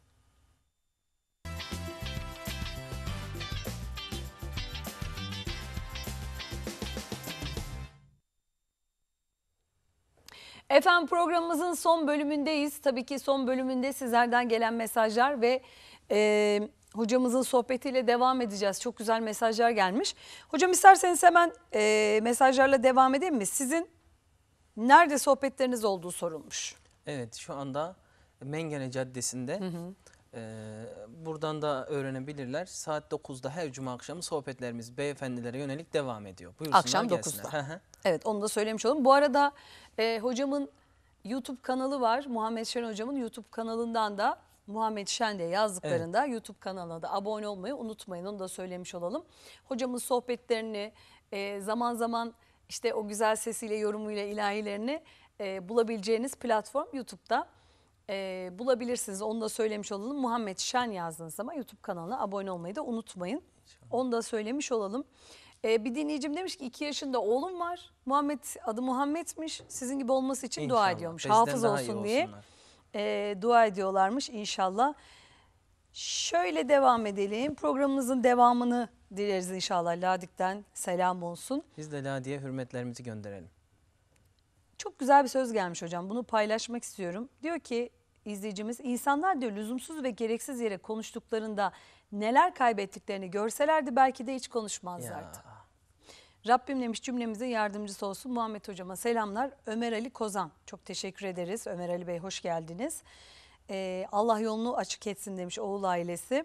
Efendim, programımızın son bölümündeyiz. Tabii ki son bölümünde sizlerden gelen mesajlar ve hocamızın sohbetiyle devam edeceğiz. Çok güzel mesajlar gelmiş. Hocam, isterseniz hemen mesajlarla devam edeyim mi? Sizin nerede sohbetleriniz olduğu sorulmuş. Evet, şu anda Mengene Caddesi'nde. Buradan da öğrenebilirler. Saat 9'da her cuma akşamı sohbetlerimiz beyefendilere yönelik devam ediyor. Buyursunlar, Akşam gelsinler. 9'da. Evet, onu da söylemiş olalım. Bu arada hocamın YouTube kanalı var. Muhammed Şen hocamın YouTube kanalından da Muhammed Şen diye yazdıklarında YouTube kanalına da abone olmayı unutmayın. Onu da söylemiş olalım. Hocamın sohbetlerini zaman zaman işte o güzel sesiyle, yorumuyla ilahilerini bulabileceğiniz platform YouTube'da. Bulabilirsiniz. Onu da söylemiş olalım. Muhammed Şen yazdığınız zaman YouTube kanalına abone olmayı da unutmayın. Onu da söylemiş olalım. Bir dinleyicim demiş ki 2 yaşında oğlum var. Muhammed, adı Muhammed'miş. Sizin gibi olması için dua İnşallah. ediyormuş. Bizden Hafız daha iyi olsun diye olsunlar. dua ediyorlarmış inşallah. Şöyle devam edelim. Programımızın devamını dileriz inşallah. Ladik'ten selam olsun. Biz de Ladi'ye hürmetlerimizi gönderelim. Çok güzel bir söz gelmiş hocam. Bunu paylaşmak istiyorum. Diyor ki izleyicimiz, insanlar diyor lüzumsuz ve gereksiz yere konuştuklarında neler kaybettiklerini görselerdi belki de hiç konuşmazlardı. Rabbim demiş cümlemize yardımcısı olsun. Muhammed hocama selamlar. Ömer Ali Kozan. Çok teşekkür ederiz. Ömer Ali Bey, hoş geldiniz. Allah yolunu açık etsin demiş oğul ailesi.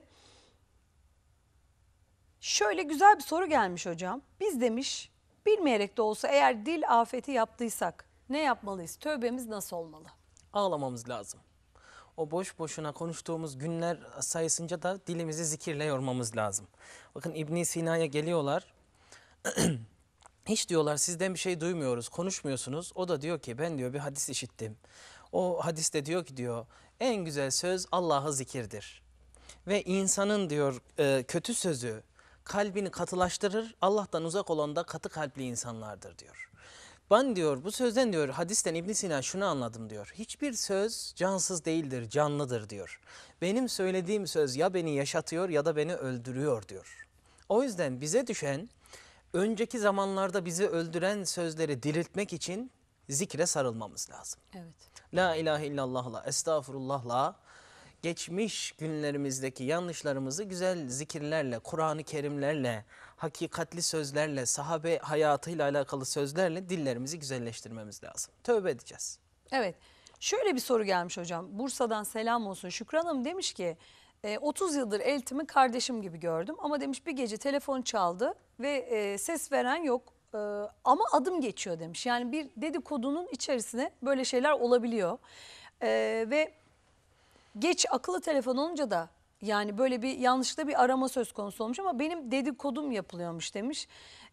Şöyle güzel bir soru gelmiş hocam. Biz demiş bilmeyerek de olsa eğer dil afeti yaptıysak ne yapmalıyız? Tövbemiz nasıl olmalı? Ağlamamız lazım. O boş boşuna konuştuğumuz günler sayısınca da dilimizi zikirle yormamız lazım. Bakın İbn Sina'ya geliyorlar. Hiç diyorlar sizden bir şey duymuyoruz, konuşmuyorsunuz. O da diyor ki ben diyor bir hadis işittim. O hadiste diyor ki diyor en güzel söz Allah'a zikirdir. Ve insanın diyor kötü sözü kalbini katılaştırır. Allah'tan uzak olan da katı kalpli insanlardır diyor. Ben diyor bu sözden diyor hadisten İbn Sina şunu anladım diyor. Hiçbir söz cansız değildir, canlıdır diyor. Benim söylediğim söz ya beni yaşatıyor ya da beni öldürüyor diyor. O yüzden bize düşen önceki zamanlarda bizi öldüren sözleri diriltmek için zikre sarılmamız lazım. Evet. La ilahe illallah'la, estağfurullah'la geçmiş günlerimizdeki yanlışlarımızı güzel zikirlerle, Kur'an-ı Kerimlerle, hakikatli sözlerle, sahabe hayatıyla alakalı sözlerle dillerimizi güzelleştirmemiz lazım. Tövbe edeceğiz. Evet. Şöyle bir soru gelmiş hocam. Bursa'dan selam olsun. Şükran Hanım demiş ki 30 yıldır eltimi kardeşim gibi gördüm. Ama demiş bir gece telefon çaldı ve ses veren yok. Ama adım geçiyor demiş. Yani bir dedikodunun içerisine böyle şeyler olabiliyor. Ve geç akıllı telefon olunca da yani böyle bir yanlışlıkla bir arama söz konusu olmuş ama benim dedikodum yapılıyormuş demiş.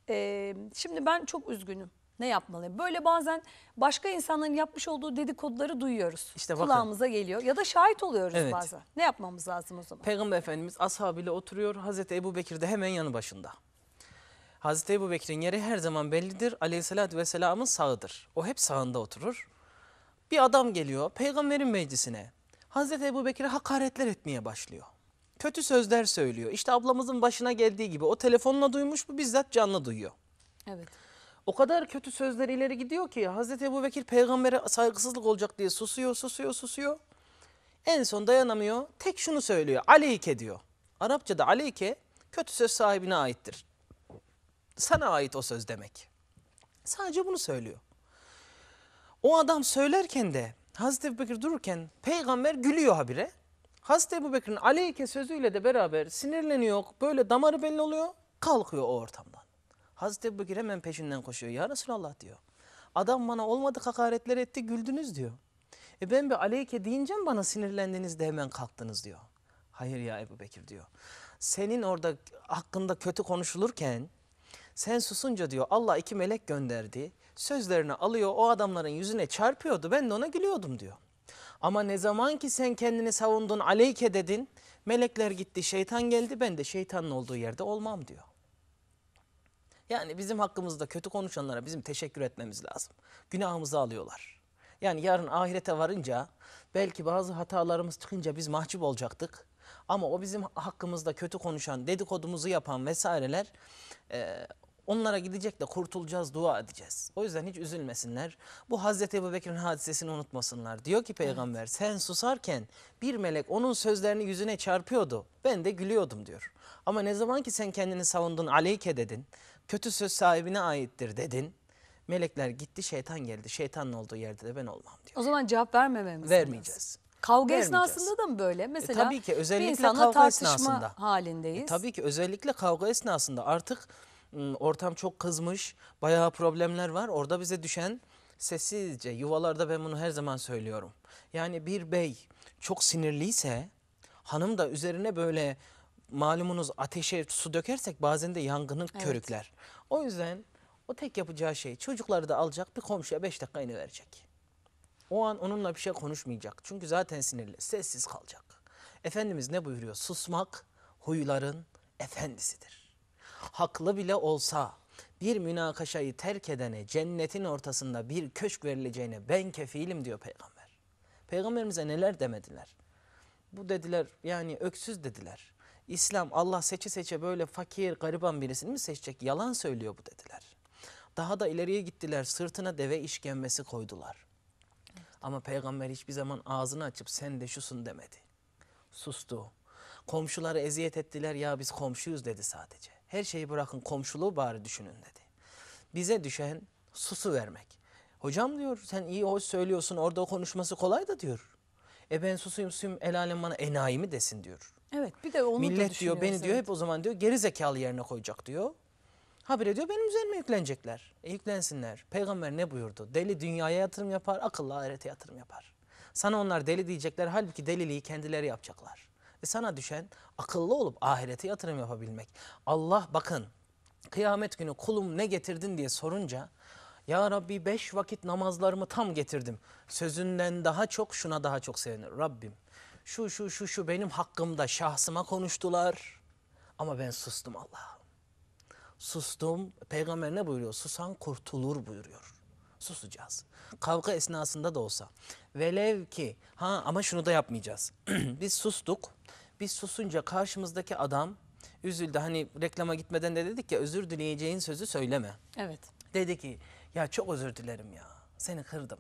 Şimdi ben çok üzgünüm. Ne yapmalıyım? Böyle bazen başka insanların yapmış olduğu dedikoduları duyuyoruz. İşte bakın. Kulağımıza geliyor ya da şahit oluyoruz Evet. bazen. Ne yapmamız lazım o zaman? Peygamber Efendimiz ashabıyla oturuyor. Hazreti Ebu Bekir de hemen yanı başında. Hazreti Ebu Bekir'in yeri her zaman bellidir. Aleyhissalatü vesselamın sağıdır. O hep sağında oturur. Bir adam geliyor peygamberin meclisine. Hazreti Ebu Bekir'e hakaretler etmeye başlıyor. Kötü sözler söylüyor. İşte ablamızın başına geldiği gibi o telefonla duymuş, bu bizzat canlı duyuyor. Evet. O kadar kötü sözler ileri gidiyor ki Hazreti Ebu Bekir peygambere saygısızlık olacak diye susuyor. En son dayanamıyor. Tek şunu söylüyor. Aleyke diyor. Arapçada aleyke kötü söz sahibine aittir. Sana ait o söz demek. Sadece bunu söylüyor. O adam söylerken de Hazreti Ebubekir dururken peygamber gülüyor habire. Hazreti Ebubekir'in aleyke sözüyle de beraber sinirleniyor. Böyle damarı belli oluyor. Kalkıyor o ortamdan. Hazreti Ebubekir hemen peşinden koşuyor. Ya Resulallah diyor. Adam bana olmadık hakaretler etti, güldünüz diyor. Ben bir aleyke deyince mi bana sinirlendiniz de hemen kalktınız diyor. Hayır ya Ebubekir diyor. Senin orada hakkında kötü konuşulurken sen susunca diyor Allah 2 melek gönderdi. Sözlerini alıyor o adamların yüzüne çarpıyordu. Ben de ona gülüyordum diyor. Ama ne zaman ki sen kendini savundun aleyke dedin. Melekler gitti, şeytan geldi, ben de şeytanın olduğu yerde olmam diyor. Yani bizim hakkımızda kötü konuşanlara bizim teşekkür etmemiz lazım. Günahımızı alıyorlar. Yani yarın ahirete varınca belki bazı hatalarımız çıkınca biz mahcup olacaktık. Ama o bizim hakkımızda kötü konuşan, dedikodumuzu yapan vesaireler onlara gidecek de kurtulacağız, dua edeceğiz. O yüzden hiç üzülmesinler. Bu Hazreti Ebubekir'in hadisesini unutmasınlar. Diyor ki Peygamber, sen susarken bir melek onun sözlerini yüzüne çarpıyordu. Ben de gülüyordum diyor. Ama ne zaman ki sen kendini savundun, aleyke dedin, kötü söz sahibine aittir dedin, melekler gitti, şeytan geldi. Şeytanın olduğu yerde de ben olmam diyor. O zaman cevap vermememiz Vermeyeceğiz. lazım. Kavga Vermeyeceğiz. esnasında da mı böyle? Mesela Tabii ki, özellikle bir insanla kavga tartışma esnasında. halindeyiz. Tabii ki özellikle kavga esnasında artık ortam çok kızmış, bayağı problemler var. Orada bize düşen sessizce, yuvalarda ben bunu her zaman söylüyorum. Yani bir bey çok sinirliyse, hanım da üzerine böyle malumunuz ateşe su dökersek bazen de yangını körükler. O yüzden o tek yapacağı şey, çocukları da alacak, bir komşuya 5 dakika verecek. O an onunla bir şey konuşmayacak. Çünkü zaten sinirli, sessiz kalacak. Efendimiz ne buyuruyor? Susmak huyların efendisidir. Haklı bile olsa bir münakaşayı terk edene cennetin ortasında bir köşk verileceğine ben kefilim diyor Peygamber. Peygamberimize neler demediler? Bu dediler, yani öksüz dediler. İslam Allah seçe seçe böyle fakir, gariban birisini mi seçecek? Yalan söylüyor bu dediler. Daha da ileriye gittiler, sırtına deve işkembesi koydular. Ama Peygamber hiçbir zaman ağzını açıp sen de şusun demedi. Sustu. Komşuları eziyet ettiler, ya biz komşuyuz dedi sadece. Her şeyi bırakın, komşuluğu bari düşünün dedi. Bize düşen susu vermek. Hocam diyor, sen iyi hoş söylüyorsun, orada o konuşması kolay da diyor. Ben susayım el alem bana enayi mi desin diyor. Evet, bir de onu da Millet diyor beni düşünüyoruz, diyor hep o zaman diyor geri zekalı yerine koyacak diyor. Habire diyor benim üzerime yüklenecekler. Yüklensinler. Peygamber ne buyurdu? Deli dünyaya yatırım yapar, akıllı ahirete yatırım yapar. Sana onlar deli diyecekler, halbuki deliliği kendileri yapacaklar. Sana düşen akıllı olup ahirete yatırım yapabilmek. Allah bakın, kıyamet günü kulum ne getirdin diye sorunca, ya Rabbi 5 vakit namazlarımı tam getirdim. Sözünden daha çok, şuna daha çok sevinir. Rabbim şu benim hakkımda şahsıma konuştular ama ben sustum Allah'ım. Sustum. Peygamber ne buyuruyor? Susan kurtulur buyuruyor. Susacağız. Kavga esnasında da olsa. Velev ki ama şunu da yapmayacağız. Biz sustuk. Biz susunca karşımızdaki adam üzüldü. Hani reklama gitmeden de dedik ya, özür dileyeceğin sözü söyleme. Evet. Dedi ki ya çok özür dilerim ya. Seni kırdım.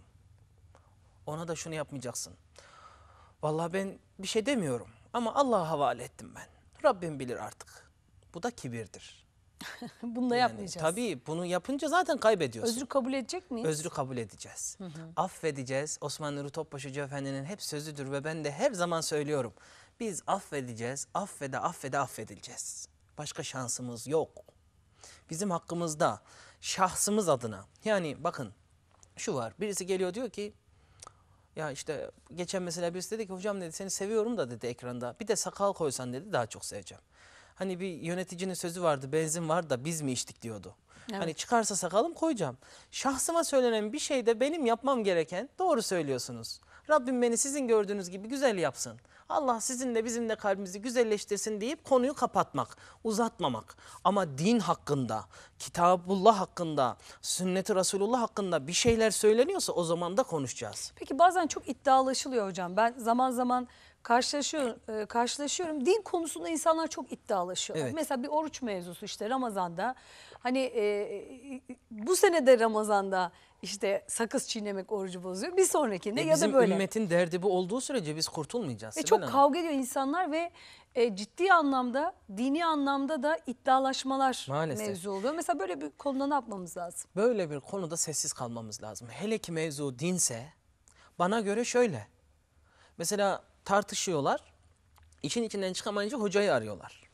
Ona da şunu yapmayacaksın. Vallahi ben bir şey demiyorum ama Allah'a havale ettim ben. Rabbim bilir artık. Bu da kibirdir. Bunu da yapmayacağız. Tabii bunu yapınca zaten kaybediyorsun. Özrü kabul edecek miyiz? Özrü kabul edeceğiz. Affedeceğiz. Osman Nuri Topbaş Hoca Efendi'nin hep sözüdür ve ben de her zaman söylüyorum. Biz affedeceğiz, affedileceğiz. Başka şansımız yok. Bizim hakkımızda şahsımız adına, yani bakın şu var, birisi geliyor diyor ki ya işte geçen mesela birisi dedi ki hocam dedi seni seviyorum da dedi ekranda, bir de sakal koysan dedi daha çok seveceğim. Hani bir yöneticinin sözü vardı, benzin var da biz mi içtik diyordu. Evet. Hani çıkarsa sakalım koyacağım. Şahsıma söylenen bir şeyde benim yapmam gereken, doğru söylüyorsunuz. Rabbim beni sizin gördüğünüz gibi güzel yapsın. Allah sizin de bizim de kalbimizi güzelleştirsin deyip konuyu kapatmak, uzatmamak. Ama din hakkında, Kitabullah hakkında, Sünnet-i Resulullah hakkında bir şeyler söyleniyorsa o zaman da konuşacağız. Peki bazen çok iddialaşılıyor hocam. Ben zaman zaman karşılaşıyorum. Din konusunda insanlar çok iddialaşıyorlar. Evet. Mesela bir oruç mevzusu, işte Ramazan'da. Hani bu sene de Ramazan'da işte sakız çiğnemek orucu bozuyor. Bir sonrakinde ya Bizim da böyle. ümmetin derdi bu olduğu sürece biz kurtulmayacağız. Ve Sibel çok Hanım. kavga ediyor insanlar ve ciddi anlamda, dini anlamda da iddialaşmalar Maalesef. mevzu oluyor. Mesela böyle bir konuda ne yapmamız lazım? Böyle bir konuda sessiz kalmamız lazım. Hele ki mevzu dinse, bana göre şöyle. Mesela tartışıyorlar, işin içinden çıkamayınca hocayı arıyorlar.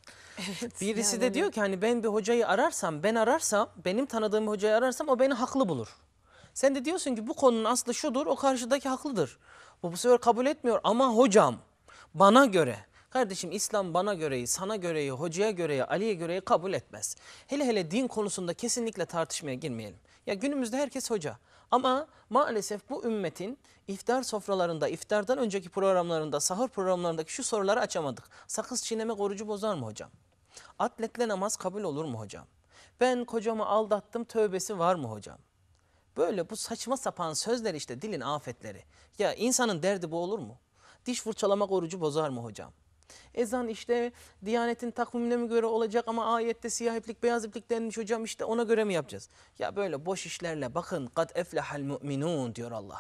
Birisi yani de öyle. diyor ki hani ben bir hocayı ararsam, benim tanıdığım hocayı ararsam o beni haklı bulur. Sen de diyorsun ki bu konunun aslı şudur, o karşıdaki haklıdır. Bu sefer kabul etmiyor ama hocam bana göre, Kardeşim İslam bana göreyi, sana göreyi, hocaya göreyi, Ali'ye göreyi kabul etmez. Hele hele din konusunda kesinlikle tartışmaya girmeyelim. Ya günümüzde herkes hoca. Ama maalesef bu ümmetin iftar sofralarında, iftardan önceki programlarında, sahur programlarındaki şu soruları açamadık. Sakız çiğnemek orucu bozar mı hocam? Atletle namaz kabul olur mu hocam? Ben kocamı aldattım, tövbesi var mı hocam? Böyle bu saçma sapan sözler işte dilin afetleri. Ya insanın derdi bu olur mu? Diş fırçalamak orucu bozar mı hocam? Ezan işte Diyanet'in takvimine mi göre olacak ama ayette siyah iplik beyaz iplik denmiş hocam, işte ona göre mi yapacağız? Ya böyle boş işlerle bakın, kad eflehal mu'minun diyor Allah.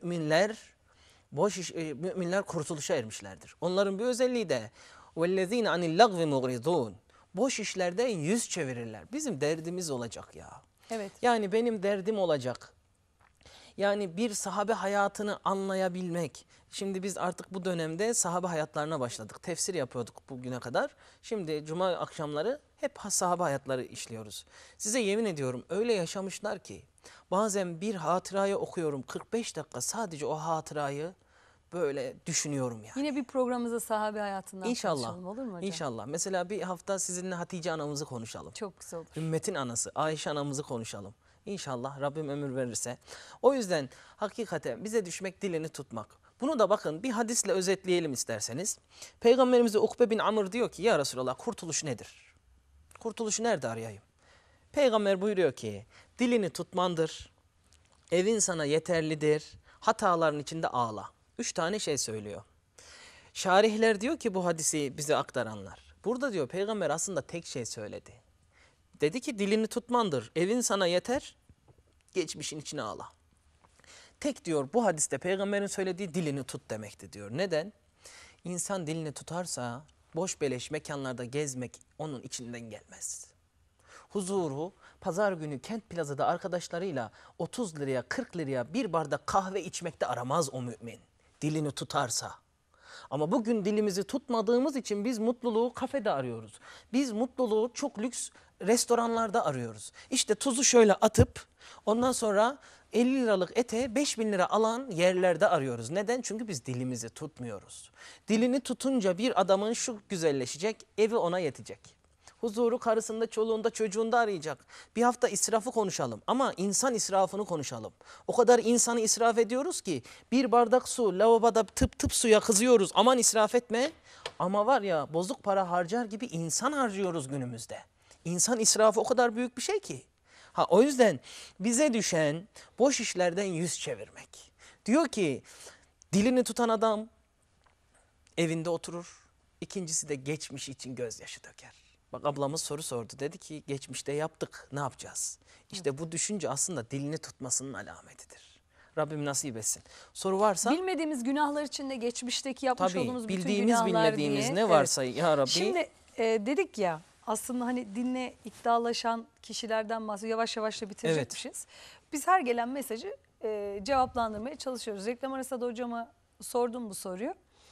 Müminler kurtuluşa ermişlerdir. Onların bir özelliği de vellezine anil lagvi mu'ridun. Boş işlerden yüz çevirirler. Bizim derdimiz olacak ya. Evet. Yani benim derdim olacak. Yani bir sahabe hayatını anlayabilmek. Şimdi biz artık bu dönemde sahabe hayatlarına başladık. Tefsir yapıyorduk bugüne kadar. Şimdi cuma akşamları hep sahabe hayatları işliyoruz. Size yemin ediyorum öyle yaşamışlar ki bazen bir hatırayı okuyorum 45 dakika sadece o hatırayı böyle düşünüyorum yani. Yine bir programımızda sahabe hayatından İnşallah. konuşalım, olur mu hocam? İnşallah. Mesela bir hafta sizinle Hatice anamızı konuşalım. Çok güzel olur. Ümmetin anası Ayşe anamızı konuşalım. İnşallah Rabbim ömür verirse. O yüzden hakikaten bize düşmek dilini tutmak. Bunu da bakın bir hadisle özetleyelim isterseniz. Peygamberimize Ukbe bin Amr diyor ki ya Resulallah kurtuluş nedir? Kurtuluşu nerede arayayım? Peygamber buyuruyor ki dilini tutmandır. Evin sana yeterlidir. Hataların içinde ağla. 3 tane şey söylüyor. Şarihler diyor ki bu hadisi bize aktaranlar. Burada diyor peygamber aslında tek şey söyledi. Dedi ki dilini tutmandır. Evin sana yeter. Geçmişin içine ağla. Tek diyor bu hadiste peygamberin söylediği dilini tut demekti diyor. Neden? İnsan dilini tutarsa boş beleş mekanlarda gezmek onun içinden gelmez. Huzuru pazar günü Kent Plaza'da arkadaşlarıyla 30 liraya 40 liraya bir bardak kahve içmekte aramaz o mümin. Dilini tutarsa. Ama bugün dilimizi tutmadığımız için biz mutluluğu kafede arıyoruz. Biz mutluluğu çok lüks restoranlarda arıyoruz. İşte tuzu şöyle atıp ondan sonra 50 liralık ete 5.000 lira alan yerlerde arıyoruz. Neden? Çünkü biz dilimizi tutmuyoruz. Dilini tutunca bir adamın şu güzelleşecek, evi ona yetecek. Huzuru karısında, çoluğunda, çocuğunda arayacak. Bir hafta israfı konuşalım ama insan israfını konuşalım. O kadar insanı israf ediyoruz ki bir bardak su lavaboda tıp tıp suya kızıyoruz. Aman israf etme. Ama var ya bozuk para harcar gibi insan harcıyoruz günümüzde. İnsan israfı o kadar büyük bir şey ki. O yüzden bize düşen boş işlerden yüz çevirmek. Diyor ki dilini tutan adam evinde oturur. İkincisi de geçmiş için gözyaşı döker. Bak ablamız soru sordu. Dedi ki geçmişte yaptık, ne yapacağız? İşte bu düşünce aslında dilini tutmasının alametidir. Rabbim nasip etsin. Soru varsa? Bilmediğimiz günahlar içinde geçmişteki yapmış Tabii, olduğumuz bütün bildiğimiz günahlar bilmediğimiz diye. ne varsa ya Rabbi. Şimdi dedik ya aslında hani dinle iddialaşan kişilerden bahsediyor. Yavaş yavaş da bitirecekmişiz. Biz her gelen mesajı cevaplandırmaya çalışıyoruz. Reklam arasında da hocama sordum bu soruyu.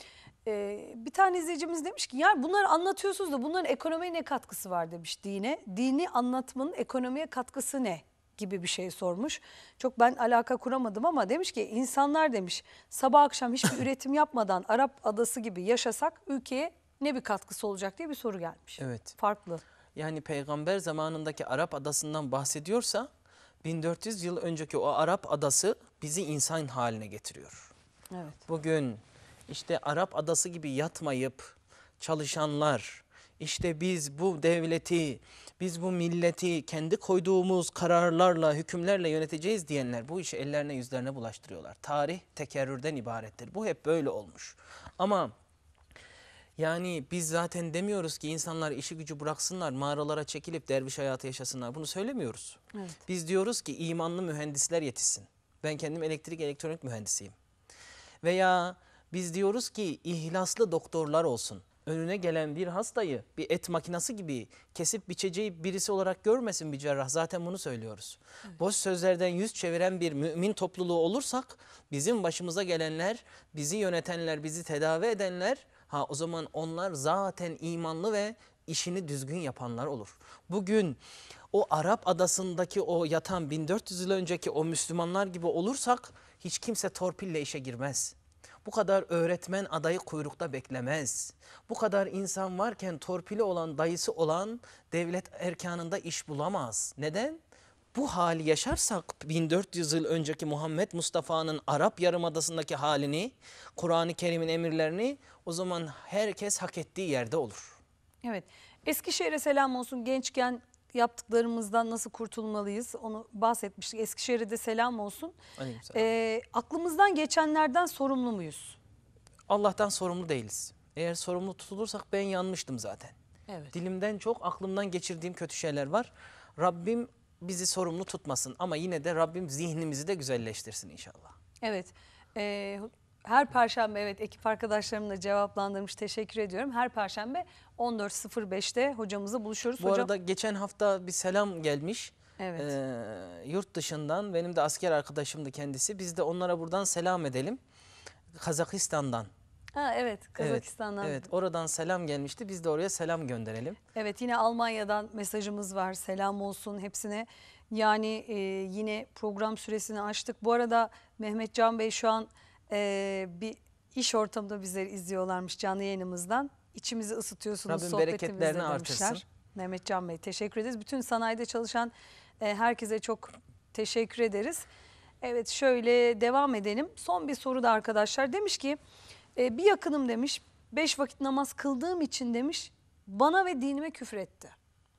Bir tane izleyicimiz demiş ki ya bunları anlatıyorsunuz da bunların ekonomiye ne katkısı var demiş dine. Dini anlatmanın ekonomiye katkısı ne gibi bir şey sormuş. Çok ben alaka kuramadım ama demiş ki insanlar demiş sabah akşam hiçbir üretim yapmadan Arap adası gibi yaşasak ülkeye ne bir katkısı olacak diye bir soru gelmiş. Evet. Farklı. Yani peygamber zamanındaki Arap adasından bahsediyorsa 1400 yıl önceki o Arap adası bizi insan haline getiriyor. Evet. Bugün işte Arap adası gibi yatmayıp çalışanlar, işte biz bu devleti, biz bu milleti kendi koyduğumuz kararlarla, hükümlerle yöneteceğiz diyenler bu işi ellerine yüzlerine bulaştırıyorlar. Tarih tekerrürden ibarettir. Bu hep böyle olmuş. Ama yani biz zaten demiyoruz ki insanlar işi gücü bıraksınlar, mağaralara çekilip derviş hayatı yaşasınlar. Bunu söylemiyoruz. Evet. Biz diyoruz ki imanlı mühendisler yetişsin. Ben kendim elektrik elektronik mühendisiyim. Veya biz diyoruz ki ihlaslı doktorlar olsun. Önüne gelen bir hastayı bir et makinesi gibi kesip biçeceği birisi olarak görmesin bir cerrah. Zaten bunu söylüyoruz. Evet. Boş sözlerden yüz çeviren bir mümin topluluğu olursak bizim başımıza gelenler, bizi yönetenler, bizi tedavi edenler o zaman onlar zaten imanlı ve işini düzgün yapanlar olur. Bugün o Arap adasındaki o yatan 1400 yıl önceki o Müslümanlar gibi olursak hiç kimse torpille işe girmez. Bu kadar öğretmen adayı kuyrukta beklemez. Bu kadar insan varken torpili olan, dayısı olan devlet erkanında iş bulamaz. Neden? Bu hali yaşarsak 1400 yıl önceki Muhammed Mustafa'nın Arap Yarımadası'ndaki halini, Kur'an-ı Kerim'in emirlerini, o zaman herkes hak ettiği yerde olur. Evet. Eskişehir'e selam olsun. Gençken yaptıklarımızdan nasıl kurtulmalıyız onu bahsetmiştik. Eskişehir'e de selam olsun. Aleykümselam. Aklımızdan geçenlerden sorumlu muyuz? Allah'tan sorumlu değiliz. Eğer sorumlu tutulursak ben yanmıştım zaten. Evet. Dilimden çok aklımdan geçirdiğim kötü şeyler var. Rabbim bizi sorumlu tutmasın ama yine de Rabbim zihnimizi de güzelleştirsin inşallah. Evet. Her Perşembe evet ekip arkadaşlarımla cevaplandırmış. Teşekkür ediyorum. Her Perşembe 14.05'te hocamızla buluşuyoruz. Bu arada geçen hafta bir selam gelmiş. Evet. Yurt dışından, benim de asker arkadaşımdı kendisi. Biz de onlara buradan selam edelim. Kazakistan'dan. Ha, evet Kazakistan'dan. Evet, oradan selam gelmişti. Biz de oraya selam gönderelim. Evet, yine Almanya'dan mesajımız var. Selam olsun hepsine. Yani yine program süresini açtık. Bu arada Mehmet Can Bey şu an bir iş ortamında bizleri izliyorlarmış canlı yayınımızdan. İçimizi ısıtıyorsunuz, Rabbim sohbetimizde bereketlerini demişler. artırsın. Mehmet Can Bey teşekkür ederiz. Bütün sanayide çalışan herkese çok teşekkür ederiz. Evet, şöyle devam edelim. Son bir soru da arkadaşlar. Demiş ki bir yakınım demiş 5 vakit namaz kıldığım için demiş bana ve dinime küfür etti.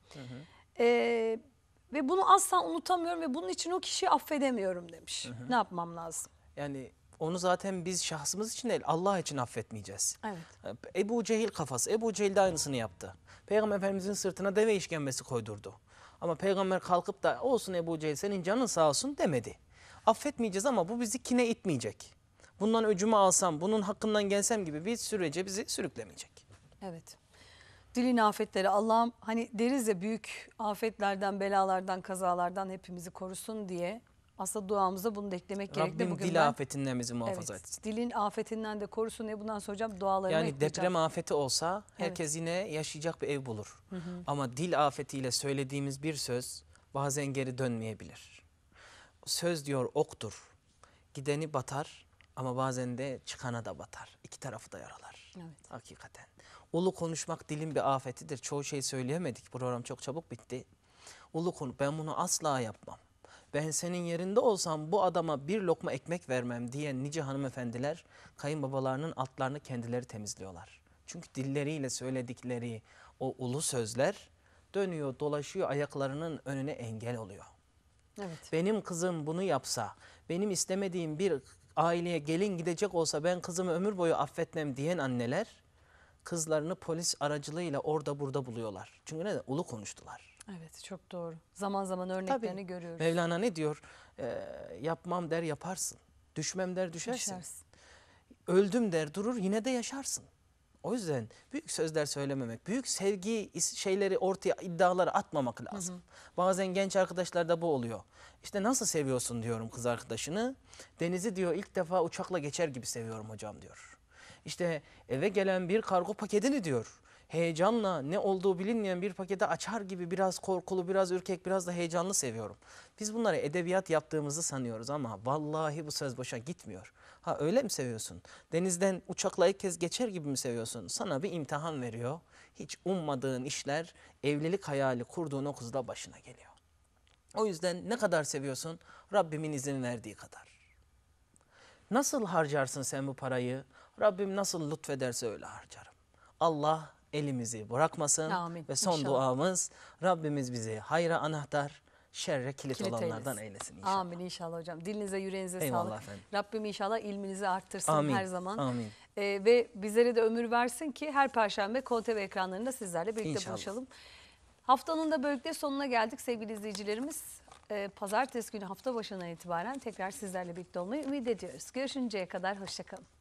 Ve bunu asla unutamıyorum ve bunun için o kişiyi affedemiyorum demiş. Ne yapmam lazım? Yani onu zaten biz şahsımız için değil, Allah için affetmeyeceğiz. Evet. Ebu Cehil kafası. Ebu Cehil de aynısını yaptı. Peygamber Efendimizin sırtına deve işkembesi koydurdu. Ama peygamber kalkıp da olsun Ebu Cehil senin canın sağ olsun demedi. Affetmeyeceğiz ama bu bizi kine itmeyecek. Bundan öcümü alsam, bunun hakkından gelsem gibi bir sürece bizi sürüklemeyecek. Evet. Dilin afetleri Allah'ım hani deriz ya büyük afetlerden, belalardan, kazalardan hepimizi korusun diye. Aslında duamıza bunu da eklemek gerekli. Rabbim Bugün dil afetinden bizi muhafaza evet, etsin. dilin afetinden de korusun diye bundan sonra hocam dualarıma Yani ekleyeceğim. deprem afeti olsa herkes yine yaşayacak bir ev bulur. Ama dil afetiyle söylediğimiz bir söz bazen geri dönmeyebilir. Söz diyor oktur. Gideni batar ama bazen de çıkana da batar. İki tarafı da yaralar. Evet. Hakikaten. Ulu konuşmak dilin bir afetidir. Çoğu şey söyleyemedik. Program çok çabuk bitti. Ulu konu, ben bunu asla yapmam. Ben senin yerinde olsam bu adama bir lokma ekmek vermem diyen nice hanımefendiler kayınbabalarının altlarını kendileri temizliyorlar. Çünkü dilleriyle söyledikleri o ulu sözler dönüyor dolaşıyor ayaklarının önüne engel oluyor. Evet. Benim kızım bunu yapsa, benim istemediğim bir aileye gelin gidecek olsa ben kızımı ömür boyu affetmem diyen anneler kızlarını polis aracılığıyla orada burada buluyorlar. Çünkü neden? Ulu konuştular. Evet, çok doğru. Zaman zaman örneklerini Tabii. görüyoruz. Mevlana ne diyor? Yapmam der yaparsın. Düşmem der düşersin. Düşersin. Öldüm der durur yine de yaşarsın. O yüzden büyük sözler söylememek, büyük sevgi şeyleri ortaya iddiaları atmamak lazım. Bazen genç arkadaşlarda bu oluyor. İşte nasıl seviyorsun diyorum kız arkadaşını. Denizi diyor ilk defa uçakla geçer gibi seviyorum hocam diyor. İşte eve gelen bir kargo paketini diyor. Heyecanla ne olduğu bilinmeyen bir paketi açar gibi biraz korkulu, biraz ürkek, biraz da heyecanlı seviyorum. Biz bunları edebiyat yaptığımızı sanıyoruz ama vallahi bu söz boşa gitmiyor. Ha öyle mi seviyorsun? Denizden uçakla ilk kez geçer gibi mi seviyorsun? Sana bir imtihan veriyor. Hiç ummadığın işler evlilik hayali kurduğun o kızla başına geliyor. O yüzden ne kadar seviyorsun? Rabbimin izin verdiği kadar. Nasıl harcarsın sen bu parayı? Rabbim nasıl lütfederse öyle harcarım. Allah elimizi bırakmasın. Amin. Ve son İnşallah. duamız Rabbimiz bizi hayra anahtar, şerre kilit olanlardan eylesin inşallah. Amin inşallah hocam. Dilinize yüreğinize Eyvallah sağlık. efendim. Rabbim inşallah ilminizi arttırsın Amin. her zaman. Amin. Ve bizlere de ömür versin ki her Perşembe KOTV ekranlarında sizlerle birlikte İnşallah. buluşalım. Haftanın da böylelikle sonuna geldik sevgili izleyicilerimiz. Pazartesi günü hafta başından itibaren tekrar sizlerle birlikte olmayı ümit ediyoruz. Görüşünceye kadar hoşçakalın.